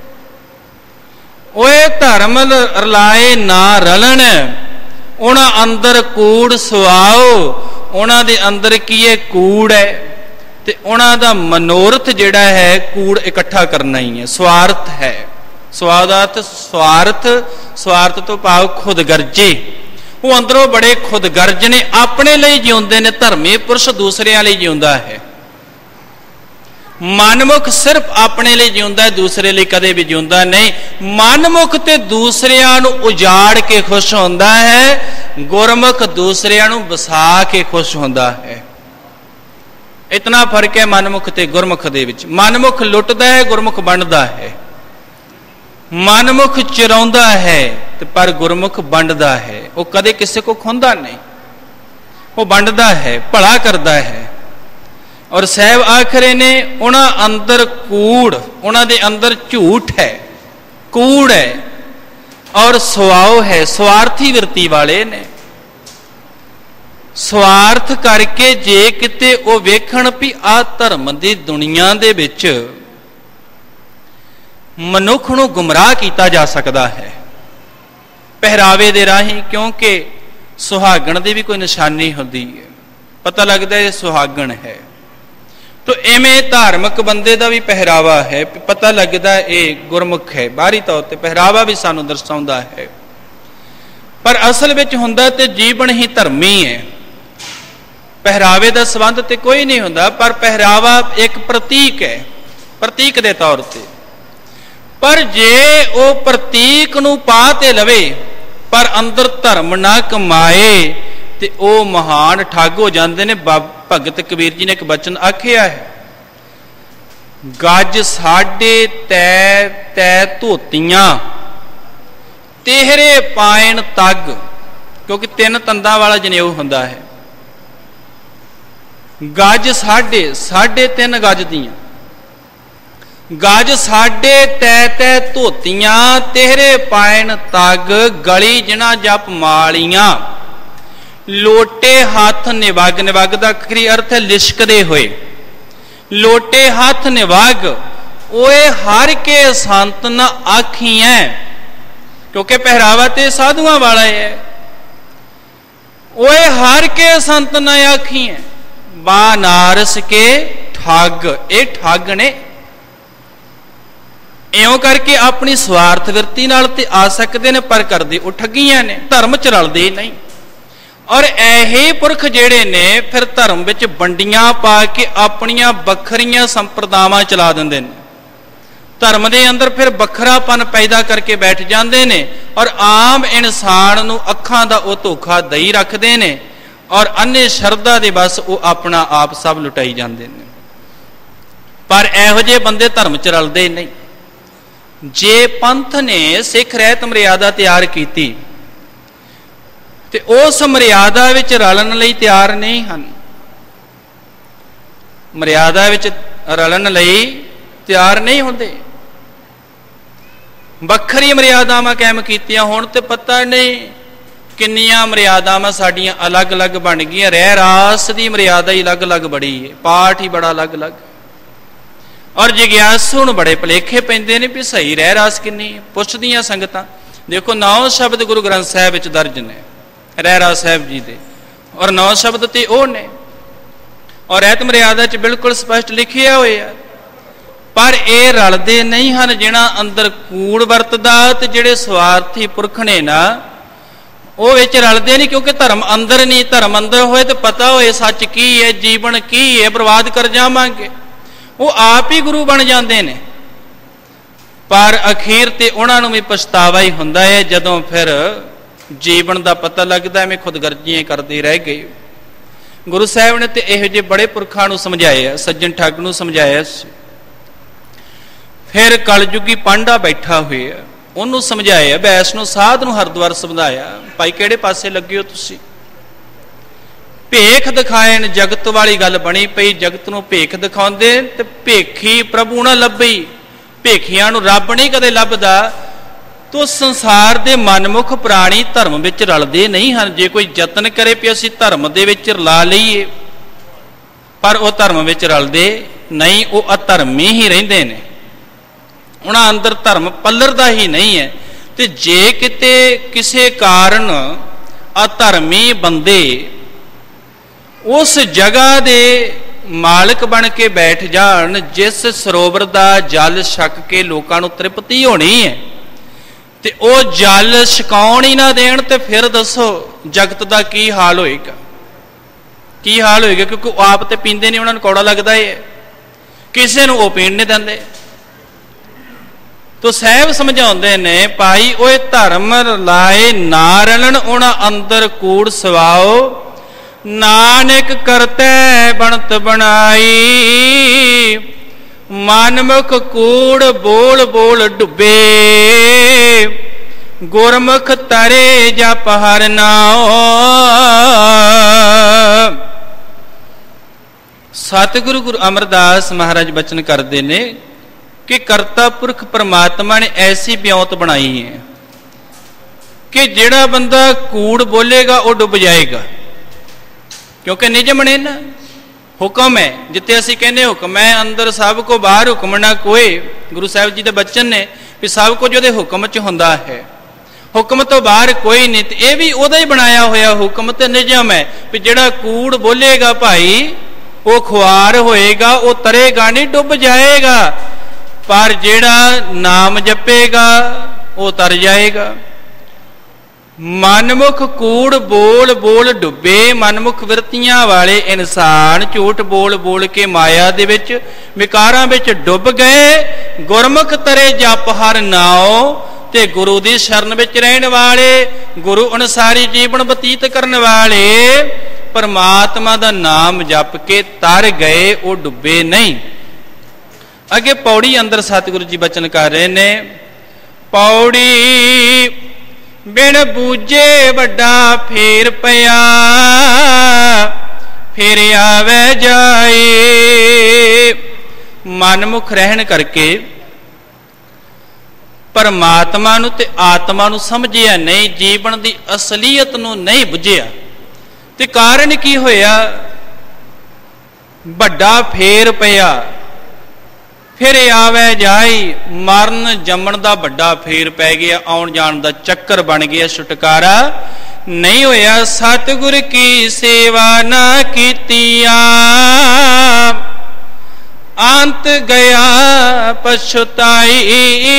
Speaker 1: ओए धर्म रलाए ना रलन उन्हां अंदर कूड़ सुआओ। उन्हां दे अंदर की है कूड़ है, ते उन्हां दा मनोरथ जिहड़ा है कूड़ इकट्ठा करना ही है, स्वार्थ है। स्वार्थ स्वार्थ स्वार्थ तो भाव खुद गर्जे। वो अंदरों बड़े खुद गर्ज ने, अपने लिए जिउंदे ने। धर्मी पुरुष दूसरियां लिए जिउंदा है, मनमुख सिर्फ अपने लिए जिउंदा है, दूसरे लिए कदे भी जिउंदा नहीं। मनमुख ते दूसरियां नूं उजाड़ के खुश होंदा है, गुरमुख दूसरियां नूं वसा के खुश होंदा है। इतना फर्क है मनमुख ते गुरमुख दे विच। मनमुख लुटदा है, गुरमुख वंडदा है। मनमुख चिराउंदा है पर गुरमुख वंडदा है। वो कदे किसी को खोंदा नहीं, वो वंडदा है, भला करदा है। और सहब आखरे ने उन्हां अंदर कूड़, उन्हां दे अंदर झूठ है, कूड़ है और सुआओ है। स्वार्थी वृत्ति वाले ने, स्वार्थ करके जे किते वो वेखण भी आ धर्म दी दुनिया दे विच मनुख नूं गुमराह किया जा सकता है पहरावे दे राही, क्योंकि सुहागण दी भी कोई निशानी होंदी है। ਪਤਾ ਲੱਗਦਾ ਇਹ ਸੁਹਾਗਣ ਹੈ। ਤੋ ਐਵੇਂ ਧਾਰਮਿਕ ਬੰਦੇ ਦਾ ਵੀ ਪਹਿਰਾਵਾ ਹੈ, ਪਤਾ ਲੱਗਦਾ ਇਹ ਗੁਰਮੁਖ ਹੈ। ਬਾਹਰੀ ਤੌਰ ਤੇ ਪਹਿਰਾਵਾ ਵੀ ਸਾਨੂੰ ਦਰਸਾਉਂਦਾ ਹੈ, ਪਰ ਅਸਲ ਵਿੱਚ ਹੁੰਦਾ ਤੇ ਜੀਵਨ ਹੀ ਧਰਮੀ ਹੈ। ਪਹਿਰਾਵੇ ਦਾ ਸੰਬੰਧ ਤੇ ਕੋਈ ਨਹੀਂ ਹੁੰਦਾ, ਪਰ ਪਹਿਰਾਵਾ ਇੱਕ ਪ੍ਰਤੀਕ ਹੈ, ਪ੍ਰਤੀਕ ਦੇ ਤੌਰ ਤੇ। ਪਰ ਜੇ ਉਹ ਪ੍ਰਤੀਕ ਨੂੰ ਪਾ ਤੇ ਲਵੇ ਪਰ ਅੰਦਰ ਧਰਮ ਨਾ ਕਮਾਏ ਤੇ ਉਹ ਮਹਾਨ ਠੱਗ ਹੋ ਜਾਂਦੇ ਨੇ। ਭਗਤ ਕਬੀਰ ਜੀ ਨੇ ਇੱਕ ਬਚਨ ਆਖਿਆ ਹੈ, ਗੱਜ ਸਾਢੇ ਤੈ ਤੈ ਧੋਤੀਆਂ ਤੇਹਰੇ ਪਾਇਣ ਤੱਗ, ਕਿਉਂਕਿ 3 ਤੰਦਾਂ ਵਾਲਾ ਜਨੇਊ ਹੁੰਦਾ ਹੈ। ਗੱਜ ਸਾਢੇ 3 ਗੱਜ ਦੀਆਂ, ਗੱਜ ਸਾਢੇ ਤੈ ਤੈ ਧੋਤੀਆਂ ਤੇਹਰੇ ਪਾਇਣ ਤੱਗ, ਗਲੀ ਜਿਨਾ ਜਪ ਮਾਲੀਆਂ ਲੋਟੇ ਹੱਥ ਨਿਵਗ। ਨਿਵਗ ਦਾ ਅਖਰੀ ਅਰਥ ਹੈ ਲਿਸ਼ਕਦੇ ਹੋਏ। ਲੋਟੇ ਹੱਥ ਨਿਵਗ ਓਏ ਹਰ ਕੇ ਸੰਤ ਨ ਆਖੀਐ, ਕਿਉਂਕਿ ਪਹਿਰਾਵਾ ਤੇ ਸਾਧੂਆਂ ਵਾਲਾ ਹੈ। ਓਏ ਹਰ ਕੇ ਸੰਤ ਨ ਆਖੀਐ ਬਾਨਾਰਸ ਕੇ ਠੱਗ, ਇਹ ਠੱਗ ਨੇ। ਇਉਂ ਕਰਕੇ ਆਪਣੀ ਸਵਾਰਥ ਵਿਰਤੀ ਨਾਲ ਤੇ ਆ ਸਕਦੇ ਨੇ, ਪਰ ਕਰਦੇ ਉਹ ਠੱਗੀਆਂ ਨੇ, ਧਰਮ ਚ ਰਲਦੇ ਨਹੀਂ। ਔਰ ਇਹੇ ਪੁਰਖ ਜਿਹੜੇ ਨੇ ਫਿਰ ਧਰਮ ਵਿੱਚ ਵੰਡੀਆਂ ਪਾ ਕੇ ਆਪਣੀਆਂ ਵੱਖਰੀਆਂ ਸੰਪਰਦਾਵਾਂ ਚਲਾ ਦਿੰਦੇ ਨੇ। ਧਰਮ ਦੇ ਅੰਦਰ ਫਿਰ ਵੱਖਰਾਪਨ ਪੈਦਾ ਕਰਕੇ ਬੈਠ ਜਾਂਦੇ ਨੇ, ਔਰ ਆਮ ਇਨਸਾਨ ਨੂੰ ਅੱਖਾਂ ਦਾ ਉਹ ਧੋਖਾ ਦਈ ਰੱਖਦੇ ਨੇ, ਔਰ ਅੰਨੇ ਸ਼ਰਧਾ ਦੇ ਬਸ ਉਹ ਆਪਣਾ ਆਪ ਸਭ ਲੁਟਾਈ ਜਾਂਦੇ ਨੇ। ਪਰ ਇਹੋ ਜਿਹੇ ਬੰਦੇ ਧਰਮ ਚ ਰਲਦੇ ਨਹੀਂ। ਜੇ ਪੰਥ ਨੇ ਸਿੱਖ ਰਹਿਤ ਮਰਿਆਦਾ ਤਿਆਰ ਕੀਤੀ ਤੇ ਉਸ ਮਰਿਆਦਾ ਵਿੱਚ ਰਲਣ ਲਈ ਤਿਆਰ ਨਹੀਂ ਹਨ। ਮਰਿਆਦਾ ਵਿੱਚ ਰਲਣ ਲਈ ਤਿਆਰ ਨਹੀਂ ਹੁੰਦੇ। ਵੱਖਰੀ ਮਰਿਆਦਾਵਾਂ ਕਾਇਮ ਕੀਤੀਆਂ, ਹੁਣ ਤੇ ਪਤਾ ਨਹੀਂ ਕਿੰਨੀਆਂ ਮਰਿਆਦਾਵਾਂ ਸਾਡੀਆਂ ਅਲੱਗ-ਅਲੱਗ ਬਣ ਗਈਆਂ। ਰਹਿ ਰਾਸ ਦੀ ਮਰਿਆਦਾ ਹੀ ਅਲੱਗ-ਅਲੱਗ ਬੜੀ ਹੈ, ਪਾਠ ਹੀ ਬੜਾ ਅਲੱਗ-ਅਲੱਗ। ਔਰ ਜਿਗਿਆਸੂ ਨੂੰ ਬੜੇ ਭੁਲੇਖੇ ਪੈਂਦੇ ਨੇ ਵੀ ਸਹੀ ਰਹਿ ਰਾਸ ਕਿੰਨੀ। ਪੁੱਛਦੀਆਂ ਸੰਗਤਾਂ, ਦੇਖੋ 9 ਸ਼ਬਦ ਗੁਰੂ ਗ੍ਰੰਥ ਸਾਹਿਬ ਵਿੱਚ ਦਰਜ ਨੇ ਰਹਿ ਰਾਸ ਸਾਹਿਬ ਜੀ ਦੇ, ਔਰ 9 ਸ਼ਬਦ ਤੇ ਉਹ ਨੇ, ਔਰ ਰਹਿਤ ਮਰਿਆਦਾ ਚ ਬਿਲਕੁਲ ਸਪਸ਼ਟ ਲਿਖਿਆ ਹੋਇਆ। ਪਰ ਇਹ ਰਲਦੇ ਨਹੀਂ ਹਨ। ਜਿਹੜਾ ਅੰਦਰ ਕੂੜ ਵਰਤਦਾ ਤੇ ਜਿਹੜੇ ਸਵਾਰਥੀ ਪੁਰਖ ਨੇ ਨਾ, ਉਹ ਵਿੱਚ ਰਲਦੇ ਨਹੀਂ, ਕਿਉਂਕਿ ਧਰਮ ਅੰਦਰ ਨਹੀਂ। ਧਰਮ ਅੰਦਰ ਹੋਏ ਤੇ ਪਤਾ ਹੋਏ ਸੱਚ ਕੀ ਹੈ, ਜੀਵਨ ਕੀ ਹੈ, ਬਰਬਾਦ ਕਰ ਜਾਵਾਂਗੇ, ਉਹ ਆਪ ਹੀ ਗੁਰੂ ਬਣ ਜਾਂਦੇ ਨੇ। ਪਰ ਅਖੀਰ ਤੇ ਉਹਨਾਂ ਨੂੰ ਵੀ ਪਛਤਾਵਾ ਹੀ ਹੁੰਦਾ ਹੈ, ਜਦੋਂ ਫਿਰ ਜੀਵਨ ਦਾ ਪਤਾ ਲੱਗਦਾ ਐਵੇਂ ਖੁਦਗਰਜ਼ੀਆਂ ਕਰਦੇ ਰਹਿ ਗਏ। ਗੁਰੂ ਸਾਹਿਬ ਨੇ ਤੇ ਇਹੋ ਜਿਹੇ ਬੜੇ ਪੁਰਖਾਂ ਨੂੰ ਸਮਝਾਇਆ, ਸੱਜਣ ਠੱਗ ਨੂੰ ਸਮਝਾਇਆ ਸੀ। ਫਿਰ ਕਲਯੁਗੀ ਪਾਂਡਾ ਬੈਠਾ ਹੋਇਆ, ਉਹਨੂੰ ਸਮਝਾਇਆ। ਬੈਸ ਨੂੰ ਸਾਧ ਨੂੰ ਹਰਦੁਆਰ ਸਮਝਾਇਆ, ਭਾਈ ਕਿਹੜੇ ਪਾਸੇ ਲੱਗੇ ਹੋ ਤੁਸੀਂ? ਭੇਖ ਦਿਖਾਇਣ ਜਗਤ ਵਾਲੀ ਗੱਲ ਬਣੀ ਪਈ। ਜਗਤ ਨੂੰ ਭੇਖ ਦਿਖਾਉਂਦੇ ਤੇ ਭੇਖੀ ਪ੍ਰਭੂ ਨਾ ਲੱਭੀ। ਭੇਖੀਆਂ ਨੂੰ ਰੱਬ ਨਹੀਂ ਕਦੇ ਲੱਭਦਾ। ਤੋ ਸੰਸਾਰ ਦੇ ਮਨਮੁਖ ਪ੍ਰਾਣੀ ਧਰਮ ਵਿੱਚ ਰਲਦੇ ਨਹੀਂ ਹਨ। ਜੇ ਕੋਈ ਯਤਨ ਕਰੇ ਵੀ ਅਸੀਂ ਧਰਮ ਦੇ ਵਿੱਚ ਰਲਾ ਲਈਏ, ਪਰ ਉਹ ਧਰਮ ਵਿੱਚ ਰਲਦੇ ਨਹੀਂ, ਉਹ ਅਧਰਮੀ ਹੀ ਰਹਿੰਦੇ ਨੇ। ਉਹਨਾਂ ਅੰਦਰ ਧਰਮ ਪੱਲਰਦਾ ਹੀ ਨਹੀਂ ਹੈ। ਤੇ ਜੇ ਕਿਤੇ ਕਿਸੇ ਕਾਰਨ ਅਧਰਮੀ ਬੰਦੇ ਉਸ ਜਗ੍ਹਾ ਦੇ ਮਾਲਕ ਬਣ ਕੇ ਬੈਠ ਜਾਣ, ਜਿਸ ਸਰੋਵਰ ਦਾ ਜਲ ਛਕ ਕੇ ਲੋਕਾਂ ਨੂੰ ਤ੍ਰਿਪਤੀ ਹੋਣੀ ਹੈ, ਤੇ ਉਹ ਜਲ ਛਕਾਉਣ ਹੀ ਨਾ ਦੇਣ, ਤੇ ਫਿਰ ਦੱਸੋ ਜਗਤ ਦਾ ਕੀ ਹਾਲ ਹੋਏਗਾ? ਕੀ ਹਾਲ ਹੋਏਗਾ? ਕਿਉਂਕਿ ਉਹ ਆਪ ਤੇ ਪੀਂਦੇ ਨਹੀਂ, ਉਹਨਾਂ ਨੂੰ ਕੌੜਾ ਲੱਗਦਾ ਹੈ, ਕਿਸੇ ਨੂੰ ਉਹ ਪੀਣ ਨਹੀਂ ਦਿੰਦੇ। ਤੋ ਸਾਹਿਬ ਸਮਝਾਉਂਦੇ ਨੇ, ਭਾਈ ਓਏ ਧਰਮ ਲਾਏ ਨਾ ਰਲਣ, ਉਹਨਾਂ ਅੰਦਰ ਕੂੜ ਸਵਾਓ। ਨਾਨਕ ਕਰਤੈ ਬਣਤ ਬਣਾਈ, ਮਨਮੁਖ ਕੂੜ ਬੋਲ ਬੋਲ ਡੁੱਬੇ। ਗੁਰਮੁਖ ਤਰੇ ਜਪ ਹਰਿ ਨਾਉ। ਸਤਿਗੁਰੂ ਗੁਰੂ ਅਮਰਦਾਸ ਮਹਾਰਾਜ ਬਚਨ ਕਰਦੇ ਨੇ ਕਿ ਕਰਤਾ ਪੁਰਖ ਪਰਮਾਤਮਾ ਨੇ ਐਸੀ ਬਿਉਂਤ ਬਣਾਈ ਹੈ ਕਿ ਜਿਹੜਾ ਬੰਦਾ ਕੂੜ ਬੋਲੇਗਾ ਉਹ ਡੁੱਬ ਜਾਏਗਾ। ਕਿਉਂਕਿ ਨਿਯਮ ਨੇ ਨਾ, ਹੁਕਮ ਹੈ। ਜਿੱਥੇ ਅਸੀਂ ਕਹਿੰਦੇ ਹੁਕਮ ਹੈ ਅੰਦਰ ਸਭ ਕੋ ਬਾਹਰ ਹੁਕਮ ਨਾ ਕੋਏ, ਗੁਰੂ ਸਾਹਿਬ ਜੀ ਦੇ ਬਚਨ ਨੇ ਵੀ ਸਭ ਕੁਝ ਉਹਦੇ ਹੁਕਮ 'ਚ ਹੁੰਦਾ ਹੈ। ਹੁਕਮ ਤੋਂ ਬਾਹਰ ਕੋਈ ਨਹੀਂ। ਤੇ ਇਹ ਵੀ ਉਹਦਾ ਹੀ ਬਣਾਇਆ ਹੋਇਆ ਹੁਕਮ ਤੇ ਨਿਯਮ ਹੈ ਵੀ ਜਿਹੜਾ ਕੂੜ ਬੋਲੇਗਾ ਭਾਈ ਉਹ ਖੁਆਰ ਹੋਏਗਾ, ਉਹ ਤਰੇਗਾ ਨਹੀਂ, ਡੁੱਬ ਜਾਏਗਾ। ਪਰ ਜਿਹੜਾ ਨਾਮ ਜਪੇਗਾ ਉਹ ਤਰ ਜਾਏਗਾ। ਮਨਮੁਖ ਕੂੜ ਬੋਲ ਬੋਲ ਡੁੱਬੇ, ਮਨਮੁਖ ਵਿਰਤੀਆਂ ਵਾਲੇ ਇਨਸਾਨ ਝੂਠ ਬੋਲ ਬੋਲ ਕੇ ਮਾਇਆ ਦੇ ਵਿੱਚ ਵਿਕਾਰਾਂ ਵਿੱਚ ਡੁੱਬ ਗਏ। ਗੁਰਮੁਖ ਤਰੇ ਜਪ ਹਰ ਨਾਉ, ਤੇ ਗੁਰੂ ਦੀ ਸ਼ਰਨ ਵਿੱਚ ਰਹਿਣ ਵਾਲੇ, ਗੁਰੂ ਅਨੁਸਾਰੀ ਜੀਵਨ ਬਤੀਤ ਕਰਨ ਵਾਲੇ ਪਰਮਾਤਮਾ ਦਾ ਨਾਮ ਜਪ ਕੇ ਤਰ ਗਏ, ਉਹ ਡੁੱਬੇ ਨਹੀਂ। ਅੱਗੇ ਪੌੜੀ ਅੰਦਰ ਸਤਿਗੁਰੂ ਜੀ ਬਚਨ ਕਰ ਰਹੇ ਨੇ। ਪੌੜੀ ਬਿਨ ਬੂਝੇ ਵੱਡਾ ਫੇਰ ਪਿਆ, ਫੇਰ ਆਵੇ ਜਾਏ। ਮਨਮੁਖ ਰਹਿਣ ਕਰਕੇ ਪਰਮਾਤਮਾ ਨੂੰ ਤੇ ਆਤਮਾ ਨੂੰ ਸਮਝਿਆ ਨਹੀਂ, ਜੀਵਨ ਦੀ ਅਸਲੀਅਤ ਨੂੰ ਨਹੀਂ ਬੁੱਝਿਆ। ਤੇ ਕਾਰਨ ਕੀ ਹੋਇਆ? ਵੱਡਾ ਫੇਰ ਪਿਆ, ਫਿਰ ਆਵੇ ਜਾਈ। ਮਰਨ ਜੰਮਣ ਦਾ ਵੱਡਾ ਫੇਰ ਪੈ ਗਿਆ, ਆਉਣ ਜਾਣ ਦਾ ਚੱਕਰ ਬਣ ਗਿਆ, ਛੁਟਕਾਰਾ ਨਹੀਂ ਹੋਇਆ। ਸਤਿਗੁਰ ਕੀ ਸੇਵਾ ਨਾ ਕੀਤੀਆਂ, ਅੰਤ ਗਿਆ ਪਛਤਾਈ।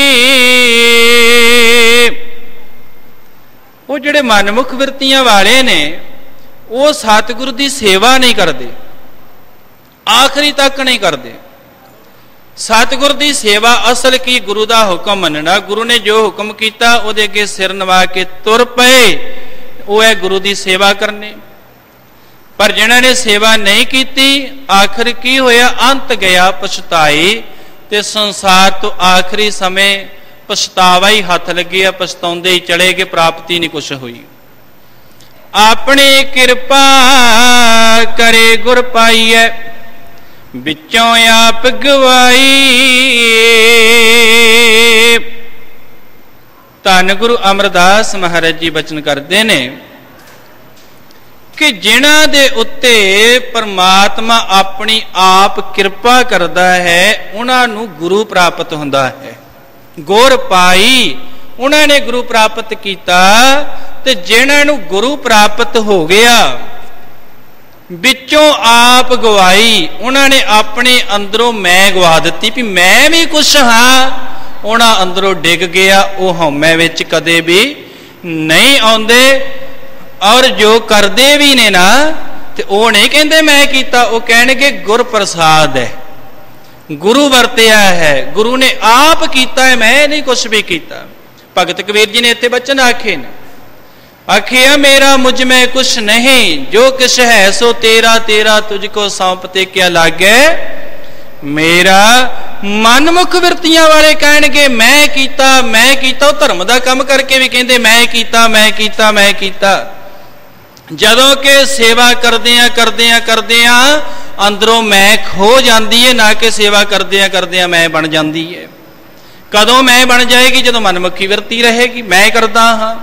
Speaker 1: ਉਹ ਜਿਹੜੇ ਮਨਮੁਖ ਵਿਰਤੀਆਂ ਵਾਲੇ ਨੇ ਉਹ ਸਤਿਗੁਰੂ ਦੀ ਸੇਵਾ ਨਹੀਂ ਕਰਦੇ, ਆਖਰੀ ਤੱਕ ਨਹੀਂ ਕਰਦੇ। ਸਤਿਗੁਰ ਦੀ ਸੇਵਾ ਅਸਲ ਕੀ? ਗੁਰੂ ਦਾ ਹੁਕਮ ਮੰਨਣਾ। ਗੁਰੂ ਨੇ ਜੋ ਹੁਕਮ ਕੀਤਾ ਉਹਦੇ ਅੱਗੇ ਸਿਰ ਨਵਾ ਕੇ ਤੁਰ ਪਏ, ਉਹ ਹੈ ਗੁਰੂ ਦੀ ਸੇਵਾ ਕਰਨੀ। ਪਰ ਜਿਨ੍ਹਾਂ ਨੇ ਸੇਵਾ ਨਹੀਂ ਕੀਤੀ, ਆਖਰ ਕੀ ਹੋਇਆ? ਅੰਤ ਗਿਆ ਪਛਤਾਈ। ਤੇ ਸੰਸਾਰ ਤੋਂ ਆਖਰੀ ਸਮੇਂ ਪਛਤਾਵਾ ਹੀ ਹੱਥ ਲੱਗਿਆ, ਪਛਤਾਉਂਦੇ ਹੀ ਚਲੇ ਗਏ, ਪ੍ਰਾਪਤੀ ਨਹੀਂ ਕੁਛ ਹੋਈ। ਆਪਣੀ ਕਿਰਪਾ ਕਰੇ ਗੁਰ ਪਾਈਐ, ਵਿੱਚੋਂ ਆਪ ਗਵਾਈ। ਧੰਨ ਗੁਰੂ ਅਮਰਦਾਸ ਮਹਾਰਾਜ ਜੀ ਬਚਨ ਕਰਦੇ ਨੇ ਕਿ ਜਿਨ੍ਹਾਂ ਦੇ ਉੱਤੇ ਪਰਮਾਤਮਾ ਆਪਣੀ ਆਪ ਕਿਰਪਾ ਕਰਦਾ ਹੈ ਉਹਨਾਂ ਨੂੰ ਗੁਰੂ ਪ੍ਰਾਪਤ ਹੁੰਦਾ ਹੈ। ਗੁਰ ਪਾਈ, ਉਹਨਾਂ ਨੇ ਗੁਰੂ ਪ੍ਰਾਪਤ ਕੀਤਾ। ਤੇ ਜਿਨ੍ਹਾਂ ਨੂੰ ਗੁਰੂ ਪ੍ਰਾਪਤ ਹੋ ਗਿਆ, ਵਿੱਚੋਂ ਆਪ ਗਵਾਈ, ਉਹਨਾਂ ਨੇ ਆਪਣੇ ਅੰਦਰੋਂ ਮੈਂ ਗਵਾ ਦਿੱਤੀ ਵੀ ਮੈਂ ਵੀ ਕੁਛ ਹਾਂ। ਉਹਨਾਂ ਅੰਦਰੋਂ ਡਿੱਗ ਗਿਆ, ਉਹ ਹਉਮੈ ਵਿੱਚ ਕਦੇ ਵੀ ਨਹੀਂ ਆਉਂਦੇ। ਔਰ ਜੋ ਕਰਦੇ ਵੀ ਨੇ ਨਾ, ਤੇ ਉਹ ਨਹੀਂ ਕਹਿੰਦੇ ਮੈਂ ਕੀਤਾ, ਉਹ ਕਹਿਣਗੇ ਗੁਰ ਪ੍ਰਸਾਦ ਹੈ, ਗੁਰੂ ਵਰਤਿਆ ਹੈ, ਗੁਰੂ ਨੇ ਆਪ ਕੀਤਾ ਹੈ, ਮੈਂ ਨਹੀਂ ਕੁਛ ਵੀ ਕੀਤਾ। ਭਗਤ ਕਬੀਰ ਜੀ ਨੇ ਇੱਥੇ ਬਚਨ ਆਖੇ ਨੇ, ਆਖਿਆ ਮੇਰਾ ਮੁਝ में कुछ नहीं, जो किछ है सो तेरा, तेरा तुझको सौंपते क्या लागे मेरा। ਮਨਮੁਖ ਵਿਰਤੀਆਂ ਵਾਲੇ ਕਹਿਣਗੇ ਮੈਂ ਕੀਤਾ, ਮੈਂ ਕੀਤਾ। ਉਹ ਧਰਮ ਦਾ ਕੰਮ ਕਰਕੇ ਵੀ ਕਹਿੰਦੇ ਮੈਂ ਕੀਤਾ, ਮੈਂ ਕੀਤਾ, ਮੈਂ ਕੀਤਾ। ਜਦੋਂ ਕਿ ਸੇਵਾ ਕਰਦਿਆਂ ਕਰਦਿਆਂ ਕਰਦਿਆਂ ਅੰਦਰੋਂ ਮੈਂ ਖੋ ਜਾਂਦੀ ਹੈ, ਨਾ ਕਿ ਸੇਵਾ ਕਰਦਿਆਂ ਕਰਦਿਆਂ ਮੈਂ ਬਣ ਜਾਂਦੀ ਹੈ। ਕਦੋਂ ਮੈਂ ਬਣ ਜਾਏਗੀ? ਜਦੋਂ ਮਨਮੁਖੀ ਵਿਰਤੀ ਰਹੇਗੀ, ਮੈਂ ਕਰਦਾ ਹਾਂ।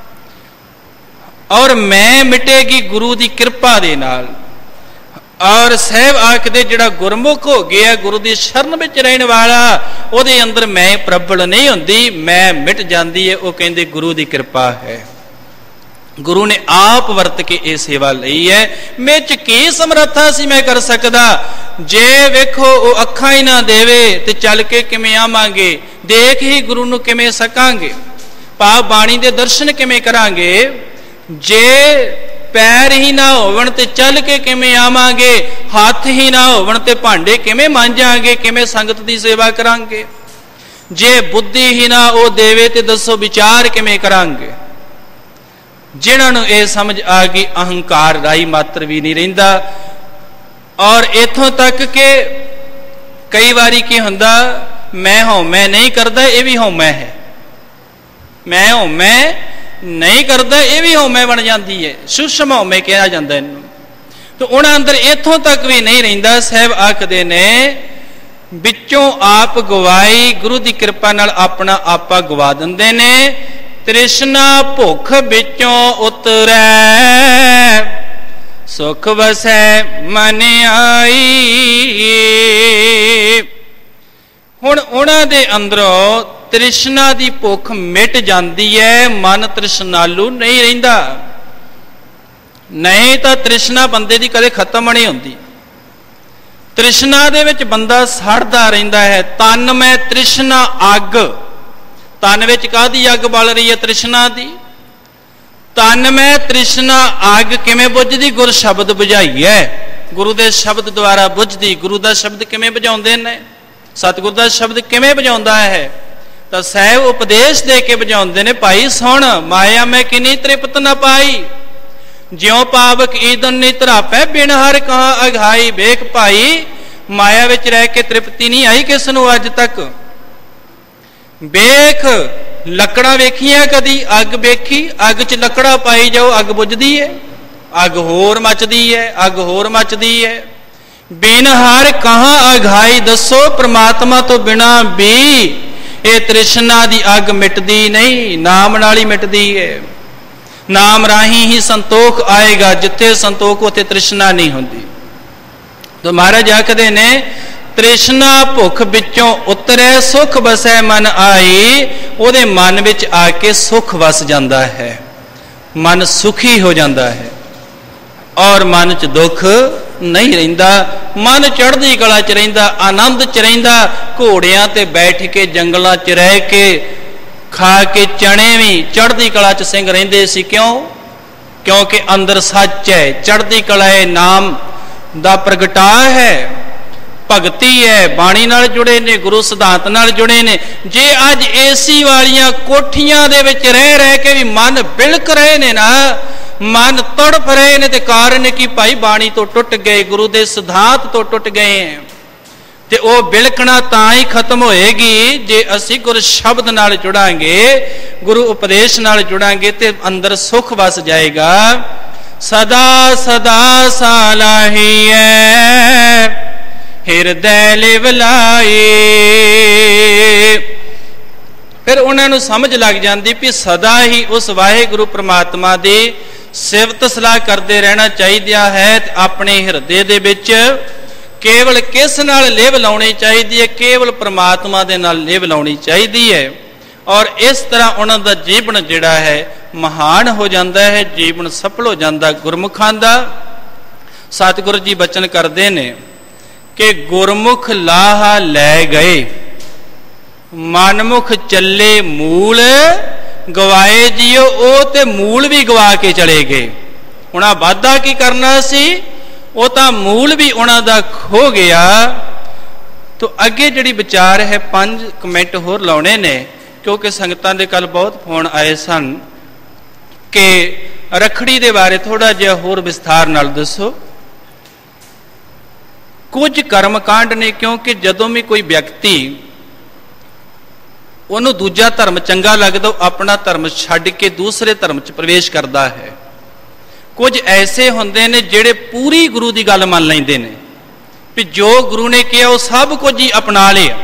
Speaker 1: ਔਰ ਮੈਂ ਮਿਟੇਗੀ ਗੁਰੂ ਦੀ ਕਿਰਪਾ ਦੇ ਨਾਲ। ਔਰ ਸਾਹਿਬ ਆਖਦੇ ਜਿਹੜਾ ਗੁਰਮੁਖ ਹੋ ਗਿਆ, ਗੁਰੂ ਦੀ ਸ਼ਰਨ ਵਿੱਚ ਰਹਿਣ ਵਾਲਾ, ਉਹਦੇ ਅੰਦਰ ਮੈਂ ਪ੍ਰਬਲ ਨਹੀਂ ਹੁੰਦੀ, ਮੈਂ ਮਿਟ ਜਾਂਦੀ ਹੈ। ਉਹ ਕਹਿੰਦੇ ਗੁਰੂ ਦੀ ਕਿਰਪਾ ਹੈ, ਗੁਰੂ ਨੇ ਆਪ ਵਰਤ ਕੇ ਇਹ ਸੇਵਾ ਲਈ ਹੈ। ਮੈਂ ਚ ਕੀ ਸਮਰੱਥਾ ਸੀ ਮੈਂ ਕਰ ਸਕਦਾ? ਜੇ ਵੇਖੋ ਉਹ ਅੱਖਾਂ ਹੀ ਨਾ ਦੇਵੇ ਤੇ ਚੱਲ ਕੇ ਕਿਵੇਂ ਆਵਾਂਗੇ? ਦੇਖ ਹੀ ਗੁਰੂ ਨੂੰ ਕਿਵੇਂ ਸਕਾਂਗੇ? ਭਾਵ ਬਾਣੀ ਦੇ ਦਰਸ਼ਨ ਕਿਵੇਂ ਕਰਾਂਗੇ? ਜੇ ਪੈਰ ਹੀ ਨਾ ਹੋਵਣ ਤੇ ਚੱਲ ਕੇ ਕਿਵੇਂ ਆਵਾਂਗੇ? ਹੱਥ ਹੀ ਨਾ ਹੋਵਣ ਤੇ ਭਾਂਡੇ ਕਿਵੇਂ ਮਾਂਜਾਂਗੇ? ਕਿਵੇਂ ਸੰਗਤ ਦੀ ਸੇਵਾ ਕਰਾਂਗੇ? ਜੇ ਬੁੱਧੀ ਹੀ ਨਾ ਉਹ ਦੇਵੇ ਤੇ ਦੱਸੋ ਵਿਚਾਰ ਕਿਵੇਂ ਕਰਾਂਗੇ? ਜਿਨ੍ਹਾਂ ਨੂੰ ਇਹ ਸਮਝ ਆ ਗਈ, ਅਹੰਕਾਰ ਰਾਈ ਮਾਤਰ ਵੀ ਨਹੀਂ ਰਹਿੰਦਾ। ਔਰ ਇੱਥੋਂ ਤੱਕ ਕਿ ਕਈ ਵਾਰੀ ਕੀ ਹੁੰਦਾ, ਮੈਂ ਹਉਮੈ ਨਹੀਂ ਕਰਦਾ, ਇਹ ਵੀ ਹਉਮੈ ਹੈ। ਮੈਂ ਹਉਮੈ ਨਹੀਂ ਕਰਦਾ, ਇਹ ਵੀ ਹਉਮੈ ਬਣ ਜਾਂਦੀ ਹੈ। ਸੂਖਮ ਹਉਮੈ ਕਿਹਾ ਜਾਂਦਾ ਇਹਨੂੰ। ਤੇ ਉਹਨਾਂ ਅੰਦਰ ਇੱਥੋਂ ਤੱਕ ਵੀ ਨਹੀਂ ਰਹਿੰਦਾ। ਸਾਹਿਬ ਆਖਦੇ ਨੇ ਵਿੱਚੋਂ ਆਪ ਗਵਾਈ, ਗੁਰੂ ਦੀ ਕਿਰਪਾ ਨਾਲ ਆਪਣਾ ਆਪਾ ਗਵਾ ਦਿੰਦੇ ਨੇ। ਤ੍ਰਿਸ਼ਨਾ ਭੁੱਖ ਵਿੱਚੋਂ ਉਤਰੈ, ਸੁਖ ਵਸੈ ਮਨ ਆਈ। ਹੁਣ ਉਹਨਾਂ ਦੇ ਅੰਦਰੋਂ ਤ੍ਰਿਸ਼ਨਾ ਦੀ ਭੁੱਖ ਮਿਟ ਜਾਂਦੀ ਹੈ, ਮਨ ਤ੍ਰਿਸ਼ਨਾਲੂ ਨਹੀਂ ਰਹਿੰਦਾ। ਨਹੀਂ ਤਾਂ ਤ੍ਰਿਸ਼ਨਾ ਬੰਦੇ ਦੀ ਕਦੇ ਖਤਮ ਨਹੀਂ ਹੁੰਦੀ। ਤ੍ਰਿਸ਼ਨਾ ਦੇ ਵਿੱਚ ਬੰਦਾ ਸੜਦਾ ਰਹਿੰਦਾ ਹੈ। ਤਨ ਮੈਂ ਤ੍ਰਿਸ਼ਨਾ ਅੱਗ, ਤਨ ਵਿੱਚ ਕਾਹਦੀ ਅੱਗ ਬਲ ਰਹੀ ਹੈ? ਤ੍ਰਿਸ਼ਨਾ ਦੀ। ਤਨ ਮੈਂ ਤ੍ਰਿਸ਼ਨਾ ਅੱਗ ਕਿਵੇਂ ਬੁਝਦੀ? ਗੁਰ ਸ਼ਬਦ ਬੁਝਾਈ ਹੈ, ਗੁਰੂ ਦੇ ਸ਼ਬਦ ਦੁਆਰਾ ਬੁਝਦੀ। ਗੁਰੂ ਦਾ ਸ਼ਬਦ ਕਿਵੇਂ ਬੁਝਾਉਂਦੇ ਨੇ? ਸਤਿਗੁਰ ਦਾ ਸ਼ਬਦ ਕਿਵੇਂ ਬੁਝਾਉਂਦਾ ਹੈ? ਤਾਂ ਸਹਿਬ ਉਪਦੇਸ਼ ਦੇ ਕੇ ਬੁਝਾਉਂਦੇ ਨੇ। ਭਾਈ ਸੁਣ, ਮਾਇਆ ਮੈਂ ਕਿਨੀ ਤ੍ਰਿਪਤ ਨਾ ਪਾਈ, ਜਿਉ ਪਾਵਕ ਈਦਨ ਨਹੀਂ ਧਰਾਪੈ, ਬਿਨ ਹਰ ਕਹਾ ਅਘਾਈ। ਵੇਖ ਭਾਈ, ਮਾਇਆ ਵਿੱਚ ਰਹਿ ਕੇ ਤ੍ਰਿਪਤੀ ਨਹੀਂ ਆਈ ਕਿਸ ਨੂੰ ਅੱਜ ਤੱਕ। ਵੇਖ, ਲੱਕੜਾਂ ਵੇਖੀਆਂ ਕਦੀ? ਅੱਗ ਵੇਖੀ? ਅੱਗ 'ਚ ਲੱਕੜਾਂ ਪਾਈ ਜਾਓ, ਅੱਗ ਬੁਝਦੀ ਹੈ? ਅੱਗ ਹੋਰ ਮੱਚਦੀ ਹੈ, ਅੱਗ ਹੋਰ ਮੱਚਦੀ ਹੈ। ਬਿਨ ਹਰ ਕਹਾਂ ਅਘਾਈ। ਦੱਸੋ, ਪ੍ਰਮਾਤਮਾ ਤੋਂ ਬਿਨਾ ਵੀ ਇਹ ਤ੍ਰਿਸ਼ਨਾ ਦੀ ਅੱਗ ਮਿਟਦੀ ਨਹੀਂ, ਨਾਮ ਨਾਲ ਹੀ ਮਿਟਦੀ ਹੈ। ਨਾਮ ਰਾਹੀਂ ਹੀ ਸੰਤੋਖ ਆਏਗਾ। ਜਿੱਥੇ ਸੰਤੋਖ ਉੱਥੇ ਤ੍ਰਿਸ਼ਨਾ ਨਹੀਂ ਹੁੰਦੀ। ਤਾਂ ਮਹਾਰਾਜ ਆਖਦੇ ਨੇ, ਤ੍ਰਿਸ਼ਨਾ ਭੁੱਖ ਵਿੱਚੋਂ ਉਤਰੈ, ਸੁਖ ਵਸੈ ਮਨ ਆਈ। ਉਹਦੇ ਮਨ ਵਿੱਚ ਆ ਕੇ ਸੁਖ ਵਸ ਜਾਂਦਾ ਹੈ, ਮਨ ਸੁਖੀ ਹੋ ਜਾਂਦਾ ਹੈ ਔਰ ਮਨ 'ਚ ਦੁੱਖ ਨਹੀਂ ਰਹਿੰਦਾ। ਮਨ ਚੜ੍ਹਦੀ ਕਲਾ 'ਚ ਰਹਿੰਦਾ, ਆਨੰਦ 'ਚ ਰਹਿੰਦਾ। ਘੋੜਿਆਂ ਤੇ ਬੈਠ ਕੇ ਜੰਗਲਾਂ 'ਚ ਰਹਿ ਕੇ ਖਾ ਕੇ ਚਣੇ ਵੀ ਚੜ੍ਹਦੀ ਕਲਾ 'ਚ ਸਿੰਘ ਰਹਿੰਦੇ ਸੀ। ਕਿਉਂ? ਕਿਉਂਕਿ ਅੰਦਰ ਸੱਚ ਹੈ, ਚੜ੍ਹਦੀ ਕਲਾ ਹੈ, ਨਾਮ ਦਾ ਪ੍ਰਗਟਾ ਹੈ, ਭਗਤੀ ਹੈ, ਬਾਣੀ ਨਾਲ ਜੁੜੇ ਨੇ, ਗੁਰੂ ਸਿਧਾਂਤ ਨਾਲ ਜੁੜੇ ਨੇ। ਜੇ ਅੱਜ ਏਸੀ ਵਾਲੀਆਂ ਕੋਠੀਆਂ ਦੇ ਵਿੱਚ ਰਹਿ ਰਹਿ ਕੇ ਵੀ ਮਨ ਬਿਲਕ ਰਹੇ ਨੇ ਨਾ, ਮਨ ਤੜਫ ਰਹੇ ਨੇ, ਤੇ ਕਾਰਨ ਕੀ ਭਾਈ? ਬਾਣੀ ਤੋਂ ਟੁੱਟ ਗਏ, ਗੁਰੂ ਦੇ ਸਿਧਾਂਤ ਤੋਂ ਟੁੱਟ ਗਏ। ਤੇ ਉਹ ਬਿਲਕਣਾ ਤਾਂ ਹੀ ਖਤਮ ਹੋਏਗੀ ਜੇ ਅਸੀਂ ਗੁਰ ਸ਼ਬਦ ਨਾਲ ਜੁੜਾਂਗੇ, ਗੁਰੂ ਉਪਦੇਸ਼ ਨਾਲ ਜੁੜਾਂਗੇ, ਤੇ ਅੰਦਰ ਸੁਖ ਵਸ ਜਾਏਗਾ। ਸਦਾ ਸਦਾ ਸਾਲਾਹੀਐ, ਹਿਰਦੈ ਲਿਵ ਲਾਈ। ਫਿਰ ਉਹਨਾਂ ਨੂੰ ਸਮਝ ਲੱਗ ਜਾਂਦੀ ਵੀ ਸਦਾ ਹੀ ਉਸ ਵਾਹਿਗੁਰੂ ਪ੍ਰਮਾਤਮਾ ਦੀ ਸਿਫਤ ਸਲਾਹ ਕਰਦੇ ਰਹਿਣਾ ਚਾਹੀਦਾ ਹੈ। ਆਪਣੇ ਹਿਰਦੇ ਦੇ ਵਿੱਚ ਕੇਵਲ ਕਿਸ ਨਾਲ ਲਿਵ ਲਾਉਣੀ ਚਾਹੀਦੀ ਹੈ? ਕੇਵਲ ਪ੍ਰਮਾਤਮਾ ਦੇ ਨਾਲ ਲਿਵ ਲਾਉਣੀ ਚਾਹੀਦੀ ਹੈ। ਔਰ ਇਸ ਤਰ੍ਹਾਂ ਉਹਨਾਂ ਦਾ ਜੀਵਨ ਜਿਹੜਾ ਹੈ ਮਹਾਨ ਹੋ ਜਾਂਦਾ ਹੈ, ਜੀਵਨ ਸਫਲ ਹੋ ਜਾਂਦਾ ਗੁਰਮੁਖਾਂ ਦਾ। ਸਤਿਗੁਰੂ ਜੀ ਬਚਨ ਕਰਦੇ ਨੇ ਕਿ ਗੁਰਮੁਖ ਲਾਹਾ ਲੈ ਗਏ, ਮਨਮੁਖ ਚੱਲੇ ਮੂਲ ਗਵਾਏ ਜੀਓ। ਉਹ ਤੇ ਮੂਲ ਵੀ ਗਵਾ ਕੇ ਚਲੇ ਗਏ। ਉਹਨਾਂ ਵਾਧਾ ਕੀ ਕਰਨਾ ਸੀ, ਉਹ ਤਾਂ ਮੂਲ ਵੀ ਉਹਨਾਂ ਦਾ ਖੋ ਗਿਆ। ਤੋਂ ਅੱਗੇ ਜਿਹੜੀ ਵਿਚਾਰ ਹੈ 5 ਕਮੈਂਟ ਹੋਰ ਲਾਉਣੇ ਨੇ, ਕਿਉਂਕਿ ਸੰਗਤਾਂ ਦੇ ਕੱਲ ਬਹੁਤ ਫੋਨ ਆਏ ਸਨ ਕਿ ਰੱਖੜੀ ਦੇ ਬਾਰੇ ਥੋੜਾ ਜਿਹਾ ਹੋਰ ਵਿਸਥਾਰ ਨਾਲ ਦੱਸੋ। ਕੁਝ ਕਰਮ ਕਾਂਡ ਨੇ, ਕਿਉਂਕਿ ਜਦੋਂ ਵੀ ਕੋਈ ਵਿਅਕਤੀ ਉਹਨੂੰ ਦੂਜਾ ਧਰਮ ਚੰਗਾ ਲੱਗਦਾ, ਉਹ ਆਪਣਾ ਧਰਮ ਛੱਡ ਕੇ ਦੂਸਰੇ ਧਰਮ 'ਚ ਪ੍ਰਵੇਸ਼ ਕਰਦਾ ਹੈ। ਕੁਝ ਐਸੇ ਹੁੰਦੇ ਨੇ ਜਿਹੜੇ ਪੂਰੀ ਗੁਰੂ ਦੀ ਗੱਲ ਮੰਨ ਲੈਂਦੇ ਨੇ, ਵੀ ਜੋ ਗੁਰੂ ਨੇ ਕਿਹਾ ਉਹ ਸਭ ਕੁਝ ਹੀ ਅਪਣਾ ਲਿਆ।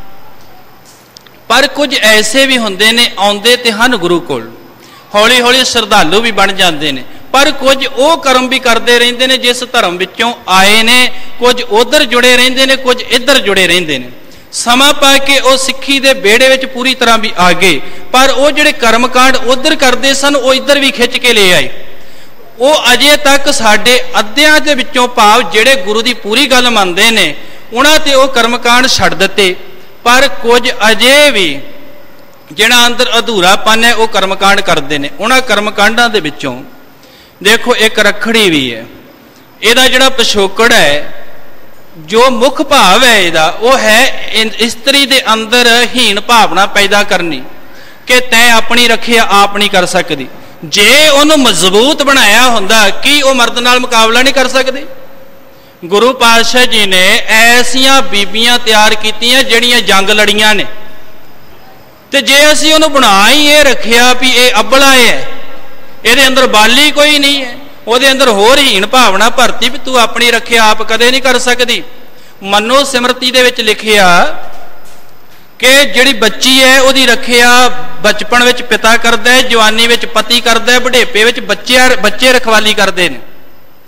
Speaker 1: ਪਰ ਕੁਝ ਐਸੇ ਵੀ ਹੁੰਦੇ ਨੇ, ਆਉਂਦੇ ਤੇ ਹਨ ਗੁਰੂ ਕੋਲ, ਹੌਲੀ ਹੌਲੀ ਸ਼ਰਧਾਲੂ ਵੀ ਬਣ ਜਾਂਦੇ ਨੇ, ਪਰ ਕੁਝ ਉਹ ਕਰਮ ਵੀ ਕਰਦੇ ਰਹਿੰਦੇ ਨੇ ਜਿਸ ਧਰਮ ਵਿੱਚੋਂ ਆਏ ਨੇ। ਕੁਝ ਉਧਰ ਜੁੜੇ ਰਹਿੰਦੇ ਨੇ, ਕੁਝ ਇੱਧਰ ਜੁੜੇ ਰਹਿੰਦੇ ਨੇ। ਸਮਾਂ ਪਾ ਕੇ ਉਹ ਸਿੱਖੀ ਦੇ ਬੇੜੇ ਵਿੱਚ ਪੂਰੀ ਤਰ੍ਹਾਂ ਵੀ ਆ ਗਏ, ਪਰ ਉਹ ਜਿਹੜੇ ਕਰਮਕਾਂਡ ਉਧਰ ਕਰਦੇ ਸਨ ਉਹ ਇੱਧਰ ਵੀ ਖਿੱਚ ਕੇ ਲੈ ਆਏ। ਉਹ ਅਜੇ ਤੱਕ ਸਾਡੇ ਅੱਧਿਆਂ ਦੇ ਵਿੱਚੋਂ, ਭਾਵ ਜਿਹੜੇ ਗੁਰੂ ਦੀ ਪੂਰੀ ਗੱਲ ਮੰਨਦੇ ਨੇ, ਉਹਨਾਂ ਤੇ ਉਹ ਕਰਮਕਾਂਡ ਛੱਡ ਦਿੱਤੇ। ਪਰ ਕੁਝ ਅਜੇ ਵੀ ਜਿਹੜਾ ਅੰਦਰ ਅਧੂਰਾਪਨ ਹੈ ਉਹ ਕਰਮਕਾਂਡ ਕਰਦੇ ਨੇ। ਉਹਨਾਂ ਕਰਮਕਾਂਡਾਂ ਦੇ ਵਿੱਚੋਂ ਦੇਖੋ, ਇੱਕ ਰੱਖੜੀ ਵੀ ਹੈ। ਇਹਦਾ ਜਿਹੜਾ ਪਿਛੋਕੜ ਹੈ, ਜੋ ਮੁੱਖ ਭਾਵ ਹੈ ਇਹਦਾ, ਉਹ ਹੈ ਇਸਤਰੀ ਦੇ ਅੰਦਰ ਹੀਣ ਭਾਵਨਾ ਪੈਦਾ ਕਰਨੀ ਕਿ ਤੈਂ ਆਪਣੀ ਰੱਖਿਆ ਆਪ ਨਹੀਂ ਕਰ ਸਕਦੀ। ਜੇ ਉਹਨੂੰ ਮਜ਼ਬੂਤ ਬਣਾਇਆ ਹੁੰਦਾ, ਕੀ ਉਹ ਮਰਦ ਨਾਲ ਮੁਕਾਬਲਾ ਨਹੀਂ ਕਰ ਸਕਦੀ? ਗੁਰੂ ਪਾਤਸ਼ਾਹ ਜੀ ਨੇ ਐਸੀਆਂ ਬੀਬੀਆਂ ਤਿਆਰ ਕੀਤੀਆਂ ਜਿਹੜੀਆਂ ਜੰਗ ਲੜੀਆਂ ਨੇ, ਤੇ ਜੇ ਅਸੀਂ ਉਹਨੂੰ ਬਣਾ ਹੀ ਇਹ ਰੱਖਿਆ ਵੀ ਇਹ ਅਬਲਾ ਹੈ, ਇਹਦੇ ਅੰਦਰ ਬਾਲੀ ਕੋਈ ਨਹੀਂ ਹੈ, ਉਹਦੇ ਅੰਦਰ ਹੋਰ ਹੀਣ ਭਾਵਨਾ ਭਰਤੀ ਵੀ ਤੂੰ ਆਪਣੀ ਰੱਖਿਆ ਆਪ ਕਦੇ ਨਹੀਂ ਕਰ ਸਕਦੀ। ਮਨੋ ਸਿਮਰਤੀ ਦੇ ਵਿੱਚ ਲਿਖਿਆ ਕਿ ਜਿਹੜੀ ਬੱਚੀ ਹੈ ਉਹਦੀ ਰੱਖਿਆ ਬਚਪਨ ਵਿੱਚ ਪਿਤਾ ਕਰਦਾ ਹੈ, ਜਵਾਨੀ ਵਿੱਚ ਪਤੀ ਕਰਦਾ ਹੈ, ਬੁਢੇਪੇ ਵਿੱਚ ਬੱਚੇ ਰਖਵਾਲੀ ਕਰਦੇ ਨੇ।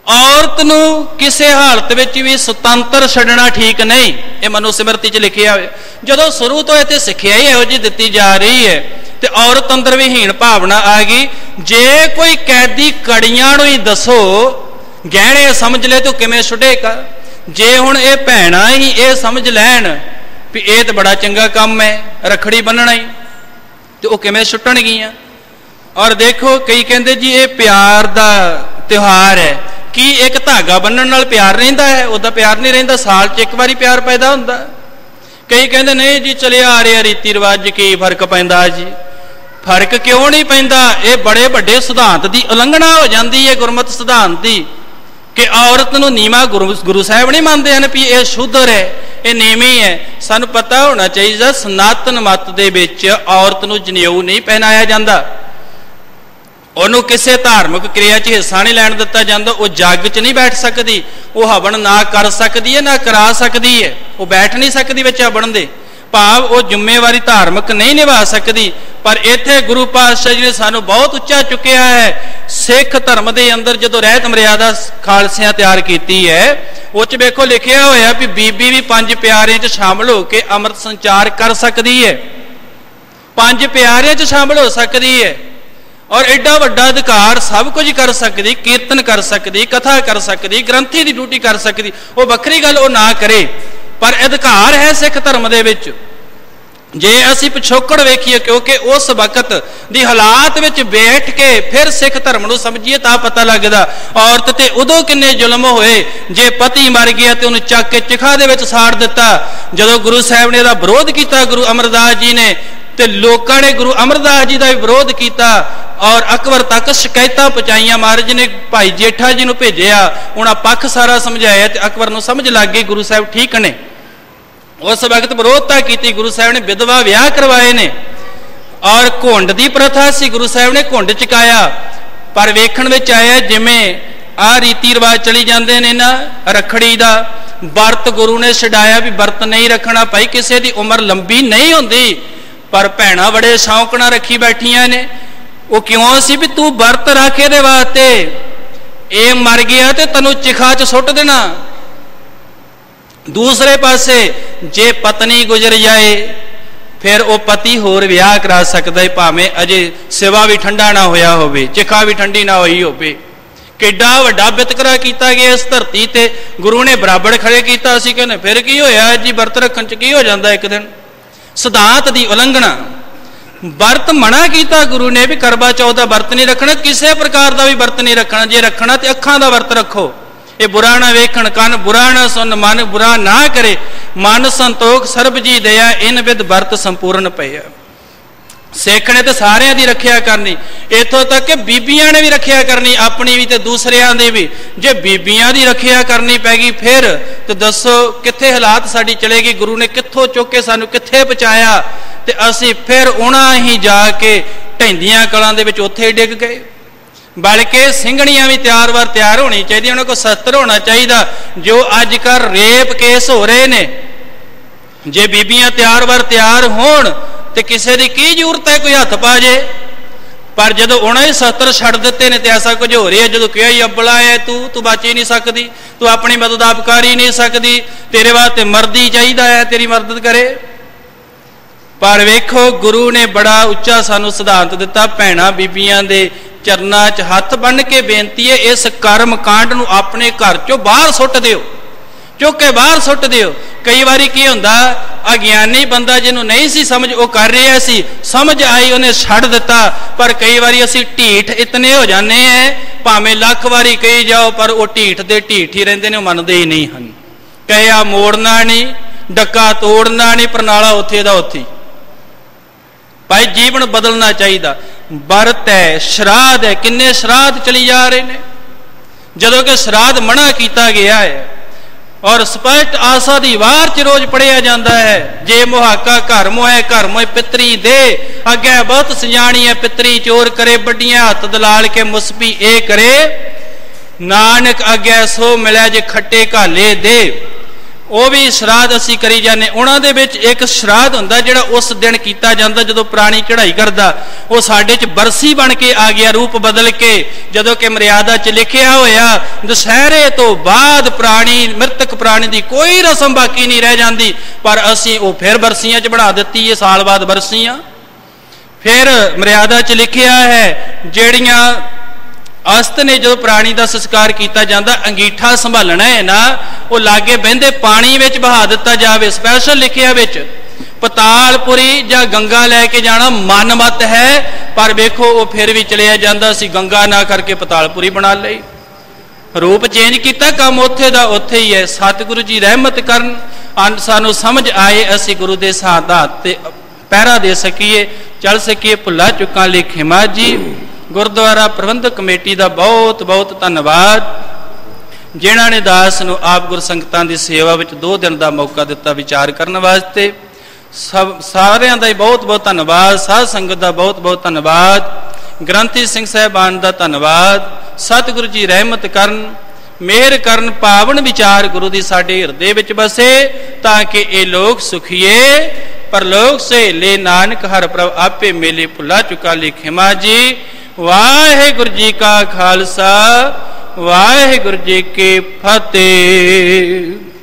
Speaker 1: ਔਰਤ ਨੂੰ ਕਿਸੇ ਹਾਲਤ ਵਿੱਚ ਵੀ ਸੁਤੰਤਰ ਛੱਡਣਾ ਠੀਕ ਨਹੀਂ। ਇਹ ਮਨੂ ਸਿਮਰਤੀ 'ਚ ਲਿਖਿਆ ਹੋਇਆ। ਜਦੋਂ ਸ਼ੁਰੂ ਤੋਂ ਇੱਥੇ ਸਿੱਖਿਆ ਹੀ ਇਹੋ ਜਿਹੀ ਦਿੱਤੀ ਜਾ ਰਹੀ ਹੈ ਤੇ ਔਰਤ ਅੰਦਰ ਵੀ ਹੀਣ ਭਾਵਨਾ ਆ ਗਈ। ਜੇ ਕੋਈ ਕੈਦੀ ਕੜੀਆਂ ਨੂੰ ਹੀ ਦੱਸੋ, ਗਹਿਣੇ ਸਮਝ ਲੈ ਤੂੰ ਕਿਵੇਂ ਛੁੱਟੇਗਾ। ਜੇ ਹੁਣ ਇਹ ਭੈਣਾਂ ਹੀ ਇਹ ਸਮਝ ਲੈਣ ਵੀ ਇਹ ਤਾਂ ਬੜਾ ਚੰਗਾ ਕੰਮ ਹੈ ਰੱਖੜੀ ਬੰਨਣਾ ਹੀ, ਤੇ ਉਹ ਕਿਵੇਂ ਛੁੱਟਣਗੀਆਂ। ਔਰ ਦੇਖੋ ਕਈ ਕਹਿੰਦੇ ਜੀ ਇਹ ਪਿਆਰ ਦਾ ਤਿਉਹਾਰ ਹੈ। ਕੀ ਇੱਕ ਧਾਗਾ ਬੰਨਣ ਨਾਲ ਪਿਆਰ ਰਹਿੰਦਾ ਹੈ? ਉਹਦਾ ਪਿਆਰ ਨਹੀਂ ਰਹਿੰਦਾ। ਸਾਲ 'ਚ ਇੱਕ ਵਾਰੀ ਪਿਆਰ ਪੈਦਾ ਹੁੰਦਾ। ਕਈ ਕਹਿੰਦੇ ਨਹੀਂ ਜੀ ਚਲਿਆ ਆ ਰਿਹਾ ਰੀਤੀ ਰਿਵਾਜ, ਕੀ ਫਰਕ ਪੈਂਦਾ ਜੀ। ਫਰਕ ਕਿਉਂ ਨਹੀਂ ਪੈਂਦਾ? ਇਹ ਬੜੇ ਵੱਡੇ ਸਿਧਾਂਤ ਦੀ ਉਲੰਘਣਾ ਹੋ ਜਾਂਦੀ ਹੈ, ਗੁਰਮਤਿ ਸਿਧਾਂਤ ਦੀ, ਕਿ ਔਰਤ ਨੂੰ ਨੀਵਾਂ ਗੁਰੂ ਸਾਹਿਬ ਨਹੀਂ ਮੰਨਦੇ ਹਨ ਵੀ ਇਹ ਸ਼ੂਦਰ ਹੈ, ਇਹ ਨੀਵੀਂ ਹੈ। ਸਾਨੂੰ ਪਤਾ ਹੋਣਾ ਚਾਹੀਦਾ ਸਨਾਤਨ ਮੱਤ ਦੇ ਵਿੱਚ ਔਰਤ ਨੂੰ ਜਨੇਊ ਨਹੀਂ ਪਹਿਨਾਇਆ ਜਾਂਦਾ, ਉਹਨੂੰ ਕਿਸੇ ਧਾਰਮਿਕ ਕਿਰਿਆ 'ਚ ਹਿੱਸਾ ਨਹੀਂ ਲੈਣ ਦਿੱਤਾ ਜਾਂਦਾ, ਉਹ ਜੱਗ 'ਚ ਨਹੀਂ ਬੈਠ ਸਕਦੀ, ਉਹ ਹਵਨ ਨਾ ਕਰ ਸਕਦੀ ਹੈ ਨਾ ਕਰਾ ਸਕਦੀ ਹੈ, ਉਹ ਬੈਠ ਨਹੀਂ ਸਕਦੀ ਵਿੱਚ ਹਵਨ ਦੇ, ਭਾਵ ਉਹ ਜ਼ਿੰਮੇਵਾਰੀ ਧਾਰਮਿਕ ਨਹੀਂ ਨਿਭਾ ਸਕਦੀ। ਪਰ ਇੱਥੇ ਗੁਰੂ ਪਾਤਸ਼ਾਹ ਜੀ ਨੇ ਸਾਨੂੰ ਬਹੁਤ ਉੱਚਾ ਚੁੱਕਿਆ ਹੈ। ਸਿੱਖ ਧਰਮ ਦੇ ਅੰਦਰ ਜਦੋਂ ਰਹਿਤ ਮਰਿਆਦਾ ਖਾਲਸਿਆਂ ਤਿਆਰ ਕੀਤੀ ਹੈ, ਉਹ 'ਚ ਵੇਖੋ ਲਿਖਿਆ ਹੋਇਆ ਵੀ ਬੀਬੀ ਵੀ 5 ਪਿਆਰਿਆਂ 'ਚ ਸ਼ਾਮਲ ਹੋ ਕੇ ਅੰਮ੍ਰਿਤ ਸੰਚਾਰ ਕਰ ਸਕਦੀ ਹੈ, 5 ਪਿਆਰਿਆਂ 'ਚ ਸ਼ਾਮਲ ਹੋ ਸਕਦੀ ਹੈ। ਔਰ ਐਡਾ ਵੱਡਾ ਅਧਿਕਾਰ, ਸਭ ਕੁਝ ਕਰ ਸਕਦੀ, ਕੀਰਤਨ ਕਰ ਸਕਦੀ, ਕਥਾ ਕਰ ਸਕਦੀ, ਗ੍ਰੰਥੀ ਦੀ ਡਿਊਟੀ ਕਰ ਸਕਦੀ। ਉਹ ਵੱਖਰੀ ਗੱਲ ਉਹ ਨਾ ਕਰੇ, ਪਰ ਅਧਿਕਾਰ ਹੈ ਸਿੱਖ ਧਰਮ ਦੇ ਵਿੱਚ। ਜੇ ਅਸੀਂ ਪਿਛੋਕੜ ਵੇਖੀਏ, ਕਿਉਂਕਿ ਉਸ ਵਕਤ ਦੀ ਹਾਲਾਤ ਵਿੱਚ ਬੈਠ ਕੇ ਫਿਰ ਸਿੱਖ ਧਰਮ ਨੂੰ ਸਮਝੀਏ ਤਾਂ ਪਤਾ ਲੱਗਦਾ ਔਰਤ ਤੇ ਉਦੋਂ ਕਿੰਨੇ ਜ਼ੁਲਮ ਹੋਏ। ਜੇ ਪਤੀ ਮਰ ਗਿਆ ਤੇ ਉਹਨੂੰ ਚੱਕ ਕੇ ਚਿਖਾ ਦੇ ਵਿੱਚ ਸਾੜ ਦਿੱਤਾ। ਜਦੋਂ ਗੁਰੂ ਸਾਹਿਬ ਨੇ ਇਹਦਾ ਵਿਰੋਧ ਕੀਤਾ, ਗੁਰੂ ਅਮਰਦਾਸ ਜੀ ਨੇ, ਤੇ ਲੋਕਾਂ ਨੇ ਗੁਰੂ ਅਮਰਦਾਸ ਜੀ ਦਾ ਵੀ ਵਿਰੋਧ ਕੀਤਾ ਔਰ ਅਕਬਰ ਤੱਕ ਸ਼ਿਕਾਇਤਾਂ ਪਹੁੰਚਾਈਆਂ। ਮਹਾਰਾਜ ਨੇ ਭਾਈ ਜੇਠਾ ਜੀ ਨੂੰ ਭੇਜਿਆ, ਉਹਨਾਂ ਪੱਖ ਸਾਰਾ ਸਮਝਾਇਆ ਤੇ ਅਕਬਰ ਨੂੰ ਸਮਝ ਲੱਗ ਗਈ ਗੁਰੂ ਸਾਹਿਬ ਠੀਕ ਨੇ। ਉਸ ਵਕਤ ਵਿਰੋਧਤਾ ਕੀਤੀ, ਗੁਰੂ ਸਾਹਿਬ ਨੇ ਵਿਧਵਾ ਵਿਆਹ ਕਰਵਾਏ ਨੇ। ਔਰ ਘੁੰਡ ਦੀ ਪ੍ਰਥਾ ਸੀ, ਗੁਰੂ ਸਾਹਿਬ ਨੇ ਘੁੰਡ ਚੁਕਾਇਆ। ਪਰ ਵੇਖਣ ਵਿੱਚ ਆਇਆ ਜਿਵੇਂ ਆਹ ਰੀਤੀ ਰਿਵਾਜ ਚਲੀ ਜਾਂਦੇ ਨੇ ਨਾ, ਰੱਖੜੀ ਦਾ ਵਰਤ ਗੁਰੂ ਨੇ ਛਡਾਇਆ ਵੀ ਵਰਤ ਨਹੀਂ ਰੱਖਣਾ ਭਾਈ, ਕਿਸੇ ਦੀ ਉਮਰ ਲੰਬੀ ਨਹੀਂ ਹੁੰਦੀ। ਪਰ ਭੈਣਾਂ ਬੜੇ ਸ਼ੌਂਕ ਨਾਲ ਰੱਖੀ ਬੈਠੀਆਂ ਨੇ। ਉਹ ਕਿਉਂ ਸੀ ਵੀ ਤੂੰ ਵਰਤ ਰੱਖ ਇਹਦੇ ਵਾਸਤੇ, ਇਹ ਮਰ ਗਿਆ ਤੇ ਤੈਨੂੰ ਚਿਖਾ 'ਚ ਸੁੱਟ ਦੇਣਾ। ਦੂਸਰੇ ਪਾਸੇ ਜੇ ਪਤਨੀ ਗੁਜ਼ਰ ਜਾਏ ਫਿਰ ਉਹ ਪਤੀ ਹੋਰ ਵਿਆਹ ਕਰਾ ਸਕਦਾ ਹੈ, ਭਾਵੇਂ ਅਜੇ ਸਿਵਾ ਵੀ ਠੰਡਾ ਨਾ ਹੋਇਆ ਹੋਵੇ, ਚਿਖਾ ਵੀ ਠੰਡੀ ਨਾ ਹੋਈ ਹੋਵੇ। ਕਿੱਡਾ ਵੱਡਾ ਵਿਤਕਰਾ ਕੀਤਾ ਗਿਆ ਇਸ ਧਰਤੀ ਤੇ, ਗੁਰੂ ਨੇ ਬਰਾਬਰ ਖੜੇ ਕੀਤਾ। ਅਸੀਂ ਕਹਿੰਦੇ ਫਿਰ ਕੀ ਹੋਇਆ ਜੀ, ਵਰਤ ਰੱਖਣ 'ਚ ਕੀ ਹੋ ਜਾਂਦਾ ਇੱਕ ਦਿਨ। ਸਿਧਾਂਤ ਦੀ ਉਲੰਘਣਾ। ਵਰਤ ਮਨਾ ਕੀਤਾ ਗੁਰੂ ਨੇ ਵੀ ਕਰਵਾ ਚੌਥ ਦਾ ਵਰਤ ਨਹੀਂ ਰੱਖਣਾ, ਕਿਸੇ ਪ੍ਰਕਾਰ ਦਾ ਵੀ ਵਰਤ ਨਹੀਂ ਰੱਖਣਾ। ਜੇ ਰੱਖਣਾ ਤੇ ਅੱਖਾਂ ਦਾ ਵਰਤ ਰੱਖੋ, ਇਹ ਬੁਰਾ ਨਾ ਵੇਖਣ, ਕੰਨ ਬੁਰਾ ਨਾ ਸੁਣ, ਮਨ ਬੁਰਾ ਨਾ ਕਰੇ, ਮਨ ਸੰਤੋਖ ਸਰਬ ਜੀ ਦਇਆ, ਇਨ ਵਿਦ ਵਰਤ ਸੰਪੂਰਨ ਪਇਆ। ਸਿੱਖ ਨੇ ਤੇ ਸਾਰਿਆਂ ਦੀ ਰੱਖਿਆ ਕਰਨੀ, ਇੱਥੋਂ ਤੱਕ ਕਿ ਬੀਬੀਆਂ ਨੇ ਵੀ ਰੱਖਿਆ ਕਰਨੀ, ਆਪਣੀ ਵੀ ਤੇ ਦੂਸਰਿਆਂ ਦੀ ਵੀ। ਜੇ ਬੀਬੀਆਂ ਦੀ ਰੱਖਿਆ ਕਰਨੀ ਪੈ ਗਈ ਫਿਰ ਤੇ ਦੱਸੋ ਕਿੱਥੇ ਹਾਲਾਤ ਸਾਡੀ ਚਲੇਗੀ। ਗੁਰੂ ਨੇ ਕਿੱਥੋਂ ਚੁੱਕ ਕੇ ਸਾਨੂੰ ਕਿੱਥੇ ਪਹੁੰਚਾਇਆ, ਤੇ ਅਸੀਂ ਫਿਰ ਉਹਨਾਂ ਹੀ ਜਾ ਕੇ ਢੈਂਦੀਆਂ ਕਲਾਂ ਦੇ ਵਿੱਚ ਉੱਥੇ ਡਿੱਗ ਗਏ। ਬਲਕਿ ਸਿੰਘਣੀਆਂ ਵੀ ਤਿਆਰ ਹੋਣੀ ਚਾਹੀਦੀ, ਉਹਨਾਂ ਕੋਲ ਸ਼ਸਤਰ ਹੋਣਾ ਚਾਹੀਦਾ। ਜੋ ਅੱਜ ਕੱਲ੍ਹ ਰੇਪ ਕੇਸ ਹੋ ਰਹੇ ਨੇ, ਜੇ ਬੀਬੀਆਂ ਤਿਆਰ ਹੋਣ ਤੇ ਕਿਸੇ ਦੀ ਕੀ ਜ਼ਰੂਰਤ ਹੈ ਕੋਈ ਹੱਥ ਪਾ ਜੇ। ਪਰ ਜਦੋਂ ਉਹਨਾਂ ਹੀ ਸ਼ਸਤਰ ਛੱਡ ਦਿੱਤੇ ਨੇ ਤੇ ਐਸਾ ਕੁਝ ਹੋ ਰਿਹਾ, ਜਦੋਂ ਕਿਹਾ ਹੀ ਅੱਬਲਾ ਹੈ ਤੂੰ ਬਚ ਹੀ ਨਹੀਂ ਸਕਦੀ, ਤੂੰ ਆਪਣੀ ਮਦਦ ਆਪ ਕਰ ਹੀ ਨਹੀਂ ਸਕਦੀ, ਤੇਰੇ ਵਾਸਤੇ ਮਰਦੀ ਚਾਹੀਦਾ ਹੈ ਤੇਰੀ ਮਦਦ ਕਰੇ। ਪਰ ਵੇਖੋ ਗੁਰੂ ਨੇ ਬੜਾ ਉੱਚਾ ਸਾਨੂੰ ਸਿਧਾਂਤ ਦਿੱਤਾ। ਭੈਣਾਂ ਬੀਬੀਆਂ ਦੇ ਚਰਨਾਂ 'ਚ ਹੱਥ ਬੰਨ੍ਹ ਕੇ ਬੇਨਤੀ ਹੈ, ਇਸ ਕਰਮ ਕਾਂਡ ਨੂੰ ਆਪਣੇ ਘਰ 'ਚੋਂ ਬਾਹਰ ਸੁੱਟ ਦਿਓ, ਚੁੱਕ ਕੇ ਬਾਹਰ ਸੁੱਟ ਦਿਓ। ਕਈ ਵਾਰੀ ਕੀ ਹੁੰਦਾ, ਅਗਿਆਨੀ ਬੰਦਾ ਜਿਹਨੂੰ ਨਹੀਂ ਸੀ ਸਮਝ, ਉਹ ਕਰ ਰਿਹਾ ਸੀ, ਸਮਝ ਆਈ ਉਹਨੇ ਛੱਡ ਦਿੱਤਾ। ਪਰ ਕਈ ਵਾਰੀ ਅਸੀਂ ਢੀਠ ਇਤਨੇ ਹੋ ਜਾਂਦੇ ਹਾਂ, ਭਾਵੇਂ ਲੱਖ ਵਾਰੀ ਕਹੀ ਜਾਓ ਪਰ ਉਹ ਢੀਠ ਦੇ ਢੀਠ ਹੀ ਰਹਿੰਦੇ ਨੇ, ਉਹ ਮੰਨਦੇ ਹੀ ਨਹੀਂ ਹਨ। ਕਹਿਆ ਮੋੜਨਾ ਨਹੀਂ, ਡੱਕਾ ਤੋੜਨਾ ਨਹੀਂ, ਪ੍ਰਣਾਲਾ ਉੱਥੇ ਦਾ ਉੱਥੇ। ਭਾਈ ਜੀਵਨ ਬਦਲਣਾ ਚਾਹੀਦਾ। ਵਰਤ ਹੈ, ਸ਼ਰਾਧ ਹੈ, ਕਿੰਨੇ ਸ਼ਰਾਧ ਚਲੀ ਜਾ ਰਹੇ ਨੇ, ਜਦੋਂ ਕਿ ਸ਼ਰਾਧ ਮਨਾ ਕੀਤਾ ਗਿਆ ਹੈ। ਔਰ ਸਪਸ਼ਟ ਆਸਾ ਦੀ ਵਾਰ 'ਚ ਰੋਜ਼ ਪੜਿਆ ਜਾਂਦਾ ਹੈ, ਜੇ ਮੁਹਾਕਾ ਘਰ ਮੋਏ ਘਰ ਮੋਏ ਪਿਤਰੀ ਦੇ, ਅੱਗੇ ਬਹੁਤ ਸਿਆਣੀ ਹੈ ਪਿਤਰੀ ਚੋਰ ਕਰੇ, ਵੱਡੀਆਂ ਹੱਥ ਦਲਾਲ ਕੇ ਮੁਸਪੀ ਇਹ ਕਰੇ, ਨਾਨਕ ਅੱਗੇ ਸੋ ਮਿਲਿਆ ਜੇ ਖੱਟੇ ਘਾਲੇ ਦੇ। ਉਹ ਵੀ ਸ਼ਰਾਧ ਅਸੀਂ ਕਰੀ ਜਾਂਦੇ। ਉਹਨਾਂ ਦੇ ਵਿੱਚ ਇੱਕ ਸ਼ਰਾਧ ਹੁੰਦਾ ਜਿਹੜਾ ਉਸ ਦਿਨ ਕੀਤਾ ਜਾਂਦਾ ਜਦੋਂ ਪ੍ਰਾਣੀ ਚੜ੍ਹਾਈ ਕਰਦਾ। ਉਹ ਸਾਡੇ 'ਚ ਬਰਸੀ ਬਣ ਕੇ ਆ ਗਿਆ, ਰੂਪ ਬਦਲ ਕੇ। ਜਦੋਂ ਕਿ ਮਰਿਆਦਾ 'ਚ ਲਿਖਿਆ ਹੋਇਆ ਦੁਸਹਿਰੇ ਤੋਂ ਬਾਅਦ ਪ੍ਰਾਣੀ, ਮ੍ਰਿਤਕ ਪ੍ਰਾਣੀ ਦੀ ਕੋਈ ਰਸਮ ਬਾਕੀ ਨਹੀਂ ਰਹਿ ਜਾਂਦੀ, ਪਰ ਅਸੀਂ ਉਹ ਫਿਰ ਬਰਸੀਆਂ 'ਚ ਬਣਾ ਦਿੱਤੀ ਹੈ, ਸਾਲ ਬਾਅਦ ਬਰਸੀਆਂ। ਫਿਰ ਮਰਿਆਦਾ 'ਚ ਲਿਖਿਆ ਹੈ ਜਿਹੜੀਆਂ ਅਸਤ ਨੇ, ਜਦੋਂ ਪ੍ਰਾਣੀ ਦਾ ਸੰਸਕਾਰ ਕੀਤਾ ਜਾਂਦਾ, ਅੰਗੀਠਾ ਸੰਭਾਲਣਾ ਹੈ ਨਾ, ਉਹ ਲਾਗੇ ਬਹਿੰਦੇ ਪਾਣੀ ਵਿੱਚ ਬਹਾ ਦਿੱਤਾ ਜਾਵੇ। ਸਪੈਸ਼ਲ ਲਿਖਿਆ ਵਿੱਚ ਪਤਾਲਪੁਰੀ ਜਾਂ ਗੰਗਾ ਲੈ ਕੇ ਜਾਣਾ ਮਨਮਤ ਹੈ, ਪਰ ਵੇਖੋ ਉਹ ਫਿਰ ਵੀ ਚਲਿਆ ਜਾਂਦਾ ਸੀ, ਗੰਗਾ ਨਾ ਕਰਕੇ ਪਤਾਲਪੁਰੀ ਬਣਾ ਲਈ। ਰੂਪ ਚੇਂਜ ਕੀਤਾ, ਕੰਮ ਉੱਥੇ ਦਾ ਉੱਥੇ ਹੀ ਹੈ। ਸਤਿਗੁਰੂ ਜੀ ਰਹਿਮਤ ਕਰਨ, ਸਾਨੂੰ ਸਮਝ ਆਏ, ਅਸੀਂ ਗੁਰੂ ਦੇ ਸਾਥ ਤੇ ਪਹਿਰਾ ਦੇ ਸਕੀਏ, ਚੱਲ ਸਕੀਏ। ਭੁੱਲਾ ਚੁੱਕਾਂ ਲਈ ਖਿਮਾ ਜੀ। ਗੁਰਦੁਆਰਾ ਪ੍ਰਬੰਧਕ ਕਮੇਟੀ ਦਾ ਬਹੁਤ ਬਹੁਤ ਧੰਨਵਾਦ, ਜਿਨ੍ਹਾਂ ਨੇ ਦਾਸ ਨੂੰ ਆਪ ਗੁਰਸੰਗਤਾਂ ਦੀ ਸੇਵਾ ਵਿੱਚ 2 ਦਿਨ ਦਾ ਮੌਕਾ ਦਿੱਤਾ ਵਿਚਾਰ ਕਰਨ ਵਾਸਤੇ। ਸਾਰਿਆਂ ਦਾ ਹੀ ਬਹੁਤ ਬਹੁਤ ਧੰਨਵਾਦ। ਸਾਧ ਸੰਗਤ ਦਾ ਬਹੁਤ ਬਹੁਤ ਧੰਨਵਾਦ। ਗ੍ਰੰਥੀ ਸਿੰਘ ਸਾਹਿਬਾਨ ਦਾ ਧੰਨਵਾਦ। ਸਤਿਗੁਰੂ ਜੀ ਰਹਿਮਤ ਕਰਨ, ਮਿਹਰ ਕਰਨ, ਪਾਵਨ ਵਿਚਾਰ ਗੁਰੂ ਦੀ ਸਾਡੇ ਹਿਰਦੇ ਵਿੱਚ ਬਸੇ, ਤਾਂ ਕਿ ਇਹ ਲੋਕ ਸੁਖੀਏ ਪਰਲੋਕ ਸੇ ਲੈ ਨਾਨਕ ਹਰਿ ਪ੍ਰਭ ਆਪੇ ਮੇਲੇ। ਭੁੱਲਾ ਚੁੱਕਾ ਲਈ ਖਿਮਾ ਜੀ। ਵਾਹਿਗੁਰੂ ਜੀ ਕਾ ਖਾਲਸਾ, ਵਾਹਿਗੁਰੂ ਜੀ ਕੀ ਫਤਿਹ।